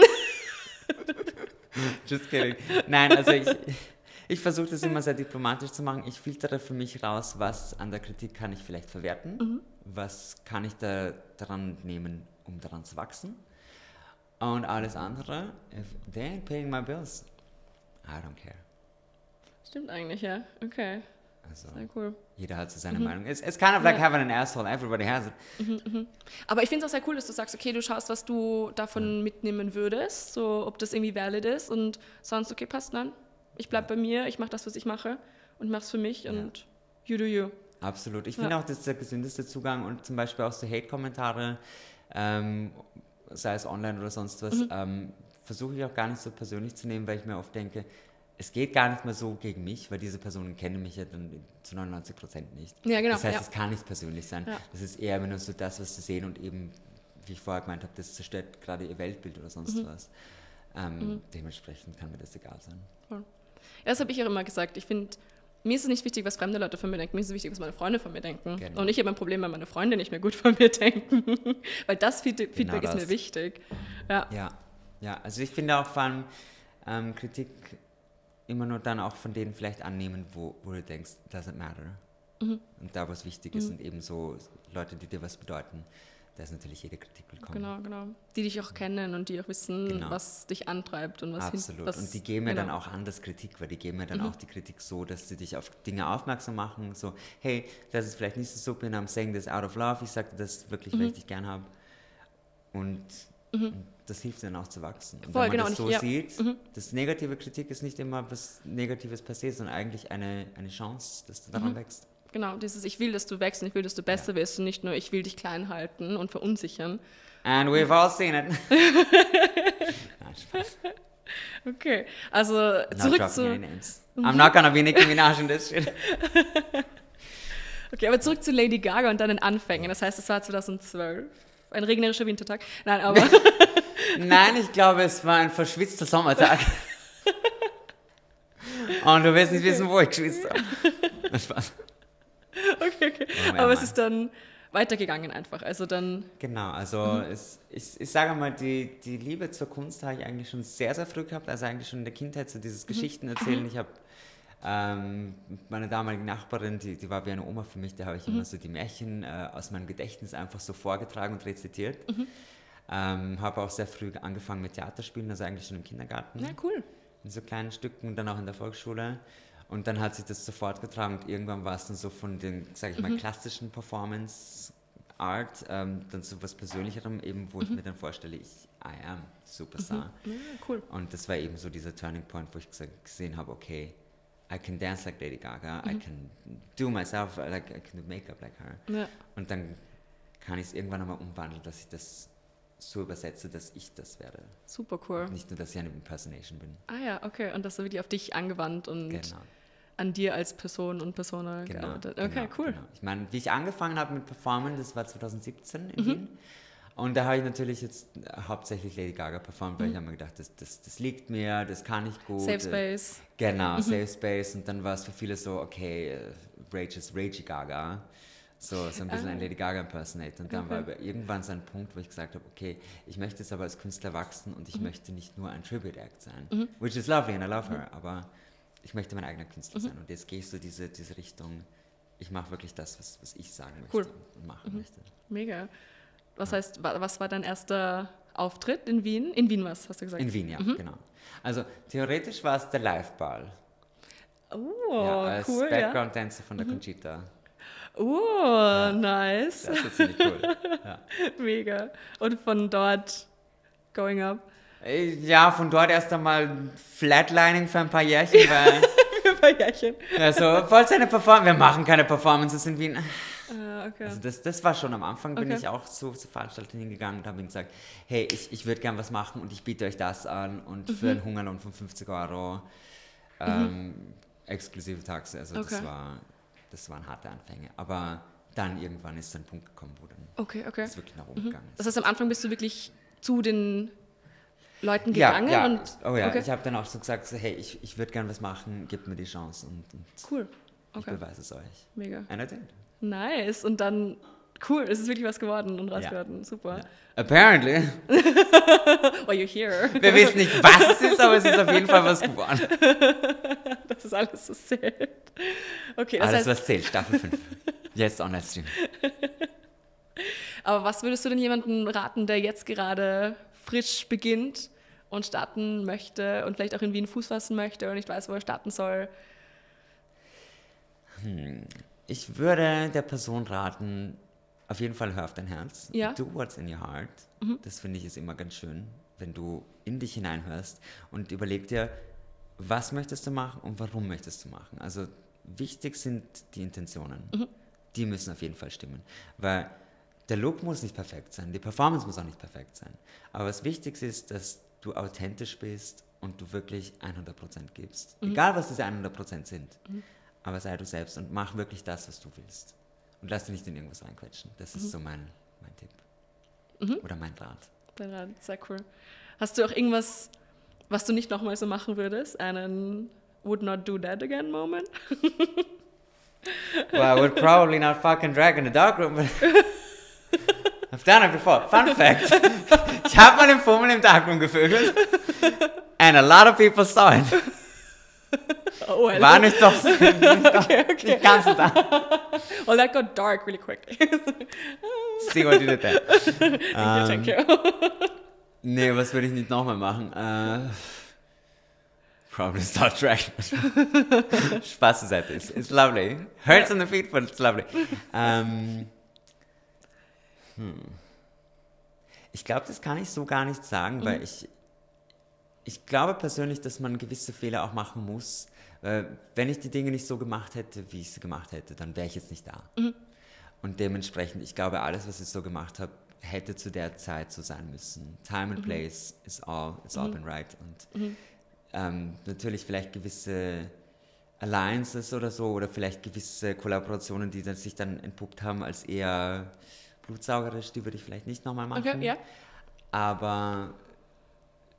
Just kidding. Nein, also ich, ich versuche das immer sehr diplomatisch zu machen. Ich filtere für mich raus, was an der Kritik kann ich vielleicht verwerten, Mhm. was kann ich da daran nehmen, um daran zu wachsen. Und alles andere, if they ain't paying my bills, I don't care. Stimmt eigentlich, ja. Okay, Also sehr cool. jeder hat so seine Mhm. Meinung. It's, it's kind of like Ja. having an asshole, everybody has it. Aber ich finde es auch sehr cool, dass du sagst, okay, du schaust, was du davon mitnehmen würdest, so ob das irgendwie valid ist und sonst, okay, passt, nein, ich bleib bei mir, ich mache das, was ich mache und mach's für mich Ja. und you do you. Absolut. Ich Ja. finde auch, das ist der gesündeste Zugang und zum Beispiel auch so Hate-Kommentare, ähm, sei es online oder sonst was, Mhm. ähm, versuche ich auch gar nicht so persönlich zu nehmen, weil ich mir oft denke, es geht gar nicht mehr so gegen mich, weil diese Personen kennen mich ja dann zu neunundneunzig Prozent nicht. Ja, genau. Das heißt, ja. es kann nicht persönlich sein. Ja. Das ist eher immer nur so das, was sie sehen und eben, wie ich vorher gemeint habe, das zerstört gerade ihr Weltbild oder sonst Mhm. was. Ähm, Mhm. Dementsprechend kann mir das egal sein. Ja, das habe ich auch immer gesagt. Ich finde, mir ist es nicht wichtig, was fremde Leute von mir denken. Mir ist es wichtig, was meine Freunde von mir denken. Genau. Und ich habe ein Problem, wenn meine Freunde nicht mehr gut von mir denken. Weil das Feed- Feedback ist das. mir wichtig. Ja. Ja, ja, also ich finde auch vor allem ähm, Kritik immer nur dann auch von denen vielleicht annehmen, wo, wo du denkst, doesn't matter. Mhm. Und da, wo es wichtig ist Mhm. und eben so Leute, die dir was bedeuten, da ist natürlich jede Kritik willkommen. Genau, genau. Die dich auch kennen und die auch wissen, Genau. was dich antreibt und was hin- Absolut. was, Und die geben mir genau. dann auch anders Kritik, weil die geben mir dann Mhm. auch die Kritik so, dass sie dich auf Dinge aufmerksam machen, so, hey, das ist vielleicht nicht so super, and I'm saying this out of love, ich sage das wirklich, weil Mhm. ich dich gern habe. Und, Mhm. und das hilft dir dann auch zu wachsen. Und Voll, wenn man genau, das und so ja. sieht, Mhm. das negative Kritik ist nicht immer was Negatives per se, sondern eigentlich eine, eine Chance, dass du daran Mhm. wächst. Genau, dieses Ich will, dass du wächst und ich will, dass du besser wirst und nicht nur Ich will dich klein halten und verunsichern. And we've all seen it. Nein, Spaß. Okay, also Not zurück dropping zu... any names. I'm not gonna be Nicki Minaj in this shit. Okay, aber zurück zu Lady Gaga und deinen Anfängen. Das heißt, es war zweitausendzwölf. Ein regnerischer Wintertag. Nein, aber... Nein, ich glaube, es war ein verschwitzter Sommertag. Und du wirst nicht wissen, wo ich geschwitzt habe. Spaß. Okay, okay. Aber es ist dann weitergegangen einfach. Also dann. Genau, also mhm. es, ich, ich sage mal, die, die Liebe zur Kunst habe ich eigentlich schon sehr, sehr früh gehabt. Also eigentlich schon in der Kindheit, so dieses mhm. Geschichten erzählen. Ich habe ähm, meine damalige Nachbarin, die, die war wie eine Oma für mich, da habe ich mhm. immer so die Märchen äh, aus meinem Gedächtnis einfach so vorgetragen und rezitiert. Mhm. Ähm, habe auch sehr früh angefangen mit Theaterspielen, also eigentlich schon im Kindergarten. Ja, cool. In so kleinen Stücken und dann auch in der Volksschule. Und dann hat sich das so fortgetragen und irgendwann war es dann so von den, sage ich mal, mhm. klassischen Performance Art, ähm, dann so was Persönlicherem eben, wo mhm. ich mir dann vorstelle, ich, I am Superstar. Mhm. Ja, cool. Und das war eben so dieser Turning Point, wo ich gesehen habe, okay, I can dance like Lady Gaga, mhm. I can do myself, like, I can do makeup like her. Ja. Und dann kann ich es irgendwann einmal umwandeln, dass ich das so übersetze, dass ich das werde. Super cool. Und nicht nur, dass ich eine Impersonation bin. Ah ja, okay. Und das so wirklich auf dich angewandt und genau. an dir als Person und Persona genau, gearbeitet. Okay, genau, cool. Genau. Ich meine, wie ich angefangen habe mit Performen, das war zwanzig siebzehn in mhm. Wien. Und da habe ich natürlich jetzt hauptsächlich Lady Gaga performt, weil mhm. ich habe mir gedacht, das, das, das liegt mir, das kann ich gut. Safe Space. Genau, mhm. Safe Space. Und dann war es für viele so, okay, Rage ist Ragey Gaga. So, so ein bisschen ah. ein Lady Gaga Impersonator. Und dann okay. war aber irgendwann so ein Punkt, wo ich gesagt habe, okay, ich möchte jetzt aber als Künstler wachsen und ich mhm. möchte nicht nur ein Tribute Act sein. Mhm. Which is lovely and I love her, aber ich möchte mein eigener Künstler mhm. sein. Und jetzt gehe ich so diese, diese Richtung, ich mache wirklich das, was, was ich sagen möchte cool. und machen mhm. möchte. Mega. Was ja. heißt, was war dein erster Auftritt in Wien? In Wien was, hast du gesagt? In Wien, ja, mhm. genau. Also theoretisch war es der Live-Ball. Oh, ja, als cool. Background-Dancer ja. von der mhm. Conchita. Oh, ja, nice. Das ist ziemlich cool. Ja. Mega. Und von dort going up? Ja, von dort erst einmal Flatlining für ein paar Jährchen, weil... für ein paar Jährchen. Also, voll seine Performance. Wir machen keine Performances in Wien. Ah, okay. Also das, das war schon am Anfang, bin okay. ich auch zu, zu Veranstaltern hingegangen und habe ihnen gesagt, hey, ich, ich würde gern was machen und ich biete euch das an und mhm. für einen Hungerlohn von fünfzig Euro ähm, mhm. exklusive Taxe. Also okay. das war... Das waren harte Anfänge, aber dann irgendwann ist so ein Punkt gekommen, wo dann okay, okay. es wirklich nach oben mhm. gegangen ist. Das heißt, am Anfang bist du wirklich zu den Leuten ja, gegangen? Ja, und oh ja, okay. ich habe dann auch so gesagt, so, hey, ich, ich würde gerne was machen, gebt mir die Chance und, und cool. Okay. ich beweise es euch. Mega. And I did. Nice. Und dann, cool, es ist wirklich was geworden und raus ja. geworden. Super. Ja. Apparently. Well, you're here. Wir wissen nicht, was es ist, aber es ist auf jeden Fall was geworden. Das ist alles, was zählt. Okay, das alles, heißt, was zählt, Staffel fünf. Jetzt Online-Stream. Aber was würdest du denn jemandem raten, der jetzt gerade frisch beginnt und starten möchte und vielleicht auch in Wien Fuß fassen möchte und nicht weiß, wo er starten soll? Hm. Ich würde der Person raten, auf jeden Fall hör auf dein Herz. Ja. Do what's in your heart. Mhm. Das finde ich ist immer ganz schön, wenn du in dich hineinhörst und überleg dir, was möchtest du machen und warum möchtest du machen. Also wichtig sind die Intentionen. Mhm. Die müssen auf jeden Fall stimmen. Weil der Look muss nicht perfekt sein, die Performance muss auch nicht perfekt sein. Aber was wichtig ist, dass du authentisch bist und du wirklich hundert Prozent gibst. Mhm. Egal, was diese hundert Prozent sind. Mhm. Aber sei du selbst und mach wirklich das, was du willst. Und lass dich nicht in irgendwas reinquetschen. Das ist mhm. so mein, mein Tipp. Mhm. Oder mein Rat. Dein Rat, sehr cool. Hast du auch irgendwas, was du nicht nochmal so machen würdest? Einen would not do that again Moment? Well, I would probably not fucking drag in the darkroom, but I've done it before. Fun fact. Ich habe mal im Fummel im Darkroom gevögelt. And a lot of people saw it. Oh, hello. War nicht doch so, nicht, okay, okay. nicht ganz so da. Well, that got dark really quickly. See what you did there. Thank you, um, thank you. Nee, was würde ich nicht nochmal machen? Uh, probably start drag. Spaß zur Seite. It's, it's lovely. Hurts on the feet, but it's lovely. Um, hm. Ich glaube, das kann ich so gar nicht sagen, mhm. weil ich Ich glaube persönlich, dass man gewisse Fehler auch machen muss. Äh, wenn ich die Dinge nicht so gemacht hätte, wie ich sie gemacht hätte, dann wäre ich jetzt nicht da. Mhm. Und dementsprechend, ich glaube, alles, was ich so gemacht habe, hätte zu der Zeit so sein müssen. Time and mhm. place is all, it's all mhm. been right. Und mhm. ähm, natürlich vielleicht gewisse Alliances oder so oder vielleicht gewisse Kollaborationen, die dann sich dann entpuppt haben als eher blutsaugerisch, die würde ich vielleicht nicht nochmal machen. Okay, ja. Aber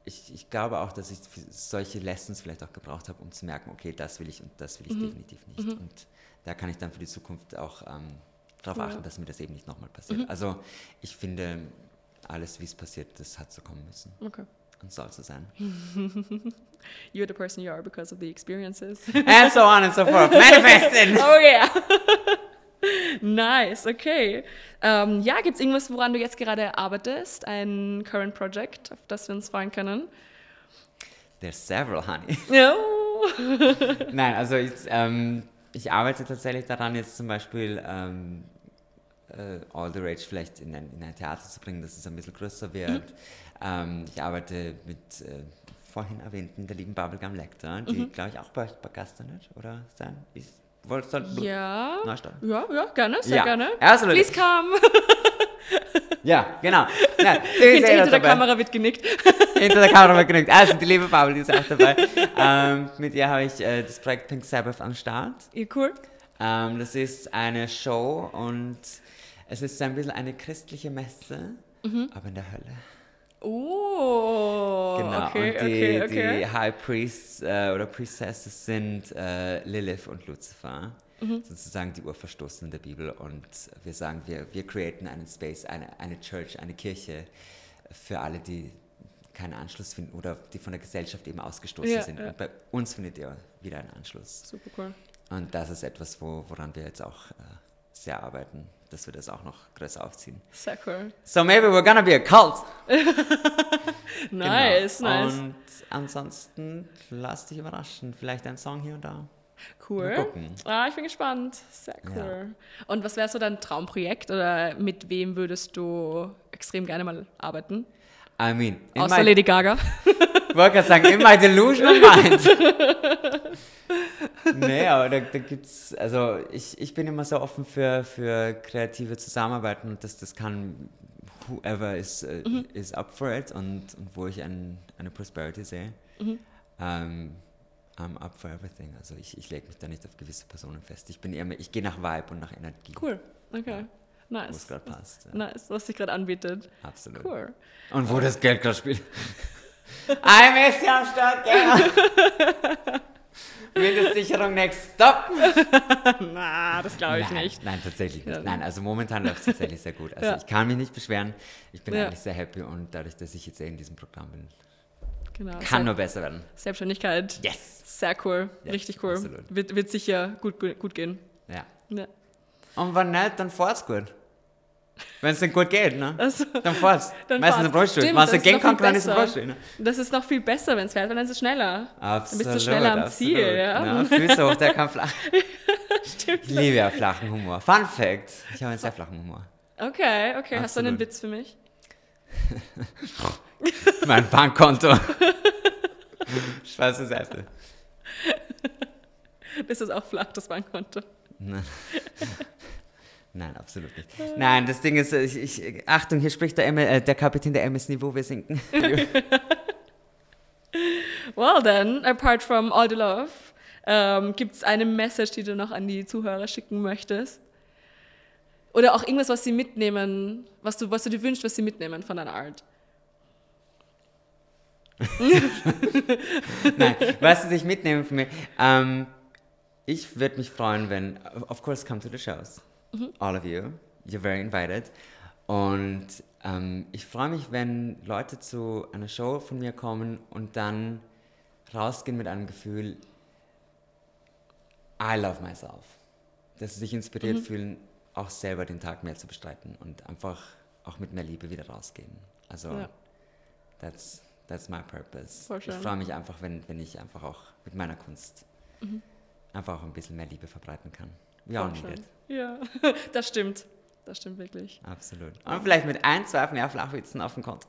ich, ich glaube auch, dass ich solche Lessons vielleicht auch gebraucht habe, um zu merken, okay, das will ich und das will ich mhm. definitiv nicht. Mhm. Und da kann ich dann für die Zukunft auch ähm, darauf ja. achten, dass mir das eben nicht nochmal passiert. Mhm. Also ich finde, alles, wie es passiert, das hat so kommen müssen. Okay. Und soll so sein. You're the person you are because of the experiences. And so on and so forth. Manifesting! Oh yeah! Nice, okay. Ähm, ja, gibt es irgendwas, woran du jetzt gerade arbeitest? Ein Current Project, auf das wir uns freuen können? There's several, honey. No. Nein, also ich, ähm, ich arbeite tatsächlich daran, jetzt zum Beispiel ähm, äh, All the Rage vielleicht in ein, in ein Theater zu bringen, dass es ein bisschen größer wird. Mhm. Ähm, ich arbeite mit äh, vorhin erwähnten, der lieben Bubblegum Lecter, die, mhm. glaube ich, auch bei, bei Gastanet oder sein ist. Wollt, soll, ja. Neustarten? ja, ja, gerne, sehr ja. gerne. Absolut. Please come. Ja, genau. Nein, hinter hinter der Kamera wird genickt. Hinter der Kamera wird genickt. Also die liebe Paul, die ist auch dabei. ähm, mit ihr habe ich äh, das Projekt Pink Sabbath am Start. Ja, cool. Ähm, das ist eine Show und es ist ein bisschen eine christliche Messe, mhm. aber in der Hölle. Oh, genau. okay, und die, okay, okay. die High Priests äh, oder Priestesses sind äh, Lilith und Lucifer, mhm. sozusagen die Urverstoßenen der Bibel. Und wir sagen, wir, wir createn einen Space, eine, eine Church, eine Kirche für alle, die keinen Anschluss finden oder die von der Gesellschaft eben ausgestoßen ja, sind. Ja. Und bei uns findet ihr wieder einen Anschluss. Super cool. Und das ist etwas, wo, woran wir jetzt auch äh, sehr arbeiten, dass wir das auch noch größer aufziehen. Sehr cool. So maybe we're gonna be a cult. Nice, genau. nice. Und ansonsten lass dich überraschen. Vielleicht ein Song hier und da. Cool. Mal gucken. Ah, ich bin gespannt. Sehr cool. Ja. Und was wäre so dein Traumprojekt oder mit wem würdest du extrem gerne mal arbeiten? I mean, außer my, Lady Gaga. Ich wollte gerade sagen, in my delusional mind. Nee, aber da, da gibt's, also ich, ich bin immer so offen für, für kreative Zusammenarbeiten und das, das kann whoever is, uh, mhm. is up for it und, und wo ich ein, eine Prosperity sehe. Mhm. Um, I'm up for everything. Also ich, ich lege mich da nicht auf gewisse Personen fest. Ich bin eher, ich gehe nach Vibe und nach Energie. Cool, okay. Ja. Nice. Wo es gerade passt. Ja. Nice, was sich gerade anbietet. Absolut. Cool. Und wo das Geld gerade spielt. I'm Messi am Start, genau. Mindestsicherung, next stop. Na, das glaube ich nein, nicht. Nein, tatsächlich nicht. Nein, also momentan läuft es tatsächlich sehr gut. Also ja. ich kann mich nicht beschweren. Ich bin ja. eigentlich sehr happy und dadurch, dass ich jetzt eh in diesem Programm bin, genau, kann Selbst- nur besser werden. Selbstständigkeit. Yes. Sehr cool. Yes, richtig cool. Absolut. Wird, wird sicher gut, gut, gut gehen. Ja. ja. Und wenn nicht, dann fahrt's gut. Wenn es dann gut geht, ne? Also, dann fahrt's. Dann meistens ein Rollstuhl. Wenn es gehen kann, dann ist ein Rollstuhl. Ne? Das ist noch viel besser, wenn es fährt, weil dann ist es schneller. Absolut. Dann bist du schneller am absolut. Ziel. Ja? Ja, Füße hoch, der kann flach. Stimmt. Ich liebe ja flachen Humor. Fun Fact, ich habe einen sehr flachen Humor. Okay, okay. Absolut. Hast du einen Witz für mich? Mein Bankkonto. Schwarze Seite. Ist das auch flach, das Bankkonto? Nein. Nein, absolut nicht. Nein, das Ding ist, ich, ich, Achtung, hier spricht der, M, äh, der Kapitän der M S Niveau, wir sinken. Well then, apart from all the love, ähm, gibt es eine Message, die du noch an die Zuhörer schicken möchtest? Oder auch irgendwas, was sie mitnehmen, was du, was du dir wünschst, was sie mitnehmen von deiner Art? Nein, was sie sich mitnehmen von mir? Ähm, ich würde mich freuen, wenn, of course, come to the shows. Mhm. All of you. You're very invited. Und ähm, ich freue mich, wenn Leute zu einer Show von mir kommen und dann rausgehen mit einem Gefühl, I love myself. Dass sie sich inspiriert mhm. fühlen, auch selber den Tag mehr zu bestreiten und einfach auch mit mehr Liebe wieder rausgehen. Also, ja. that's, that's my purpose. Ich freue mich einfach, wenn, wenn ich einfach auch mit meiner Kunst mhm. einfach auch ein bisschen mehr Liebe verbreiten kann. We all need it. Ja, das stimmt. Das stimmt wirklich. Absolut. Und vielleicht mit ein, zwei mehr Flachwitzen auf dem Konto.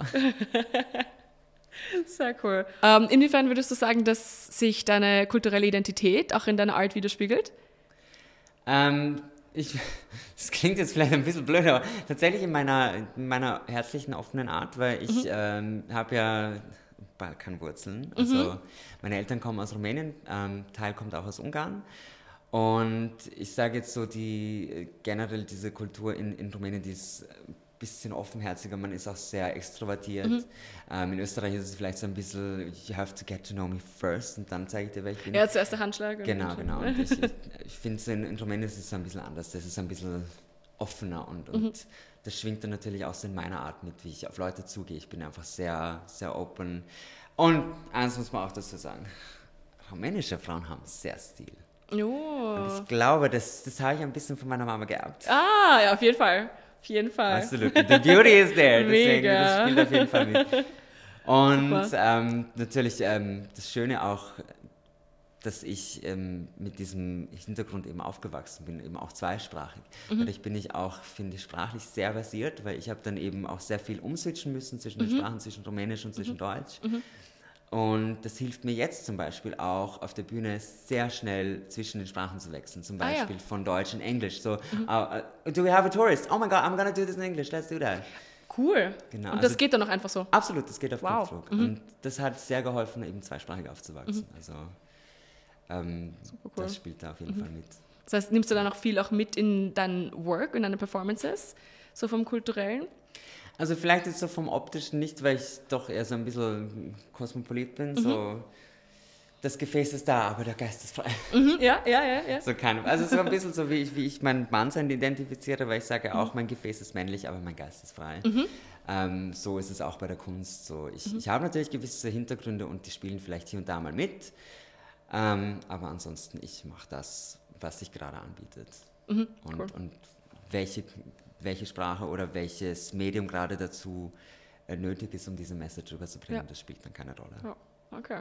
Sehr cool. Ähm, inwiefern würdest du sagen, dass sich deine kulturelle Identität auch in deiner Art widerspiegelt? Ähm, ich, das klingt jetzt vielleicht ein bisschen blöd, aber tatsächlich in meiner, in meiner herzlichen, offenen Art, weil ich mhm. ähm, habe ja Balkanwurzeln. Also mhm. meine Eltern kommen aus Rumänien, ähm, Teil kommt auch aus Ungarn. Und ich sage jetzt so, die generell diese Kultur in, in Rumänien, die ist bisschen offenherziger, man ist auch sehr extrovertiert. Mhm. Ähm, in Österreich ist es vielleicht so ein bisschen, you have to get to know me first und dann zeige ich dir, wer ich bin. Ja, zuerst der Handschlag. Genau, genau. Und ich, ich, ich finde, so in, in Rumänien ist es so ein bisschen anders. Das ist ein bisschen offener und, und mhm. das schwingt dann natürlich auch so in meiner Art mit, wie ich auf Leute zugehe. Ich bin einfach sehr, sehr open. Und eins muss man auch dazu sagen, rumänische Frauen haben sehr Stil. Jo. Und ich glaube, das, das habe ich ein bisschen von meiner Mama geerbt. Ah, ja, auf jeden Fall. Auf jeden Fall. Absolut. The beauty is there. Deswegen, Mega. das spielt auf jeden Fall mit. Und ähm, natürlich ähm, das Schöne auch, dass ich ähm, mit diesem Hintergrund eben aufgewachsen bin, eben auch zweisprachig. Mhm. Dadurch bin ich auch, finde ich, sprachlich sehr versiert, weil ich habe dann eben auch sehr viel umswitchen müssen zwischen mhm. den Sprachen, zwischen Rumänisch und zwischen mhm. Deutsch. Mhm. Und das hilft mir jetzt zum Beispiel auch auf der Bühne sehr schnell zwischen den Sprachen zu wechseln, zum Beispiel ah, ja. von Deutsch in Englisch. So, mhm. uh, uh, do we have a tourist? Oh my God, I'm gonna do this in English, let's do that. Cool. Genau. Und das also, geht dann auch einfach so? Absolut, das geht auf wow. Knopfdruck. Mhm. Und das hat sehr geholfen, eben zweisprachig aufzuwachsen. Mhm. Also ähm, cool. das spielt da auf jeden mhm. Fall mit. Das heißt, nimmst du dann auch viel auch mit in dein Work, in deine Performances, so vom Kulturellen? Also vielleicht jetzt so vom Optischen nicht, weil ich doch eher so ein bisschen kosmopolit bin, mhm. so das Gefäß ist da, aber der Geist ist frei. Mhm. Ja, ja, ja, ja. So kann, also so ein bisschen so, wie ich, wie ich mein Mannsein identifiziere, weil ich sage auch, mein Gefäß ist männlich, aber mein Geist ist frei. Mhm. Ähm, so ist es auch bei der Kunst. So. Ich, mhm. ich habe natürlich gewisse Hintergründe und die spielen vielleicht hier und da mal mit, ähm, aber ansonsten, ich mache das, was sich gerade anbietet. Mhm. Und, cool. und welche... welche Sprache oder welches Medium gerade dazu äh, nötig ist, um diese Message rüberzubringen, ja. das spielt dann keine Rolle. Ja. Okay.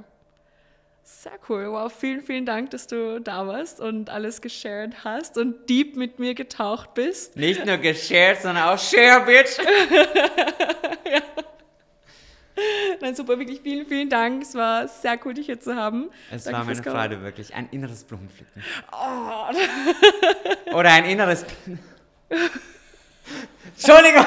Sehr cool. Wow, vielen, vielen Dank, dass du da warst und alles geshared hast und deep mit mir getaucht bist. Nicht nur geshared, sondern auch share, bitch! Ja. Nein, super, wirklich vielen, vielen Dank. Es war sehr cool, dich hier zu haben. Es Danke war meine Freude, wirklich. Ein inneres Blumenpflücken. Oh. Oder ein inneres... Entschuldigung!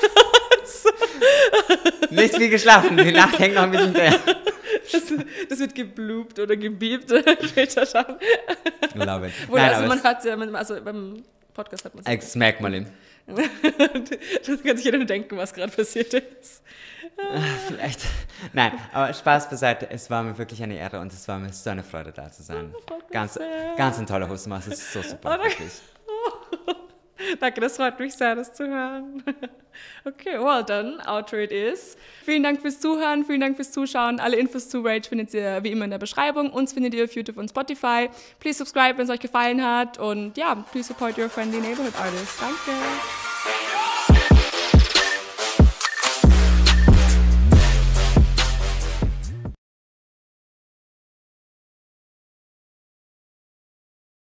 Nicht wie geschlafen, die Nacht hängt noch ein bisschen der. Das, das wird gebloopt oder gebiebt später schon. Love it. Wohl, Nein, also man hört ja, also beim Podcast hat man es. Ich merke mal hin. Das kann sich jeder denken, was gerade passiert ist. Vielleicht. Nein, aber Spaß beiseite. Es war mir wirklich eine Ehre und es war mir so eine Freude, da zu sein. Ganz, ganz ein toller Host. Du machst es so super, oh, wirklich. Danke, das freut mich sehr, das zu hören. Okay, well dann, outro it is. Vielen Dank fürs Zuhören, vielen Dank fürs Zuschauen. Alle Infos zu Rage findet ihr wie immer in der Beschreibung. Uns findet ihr auf YouTube und Spotify. Please subscribe, wenn es euch gefallen hat. Und ja, please support your friendly neighborhood artists. Danke.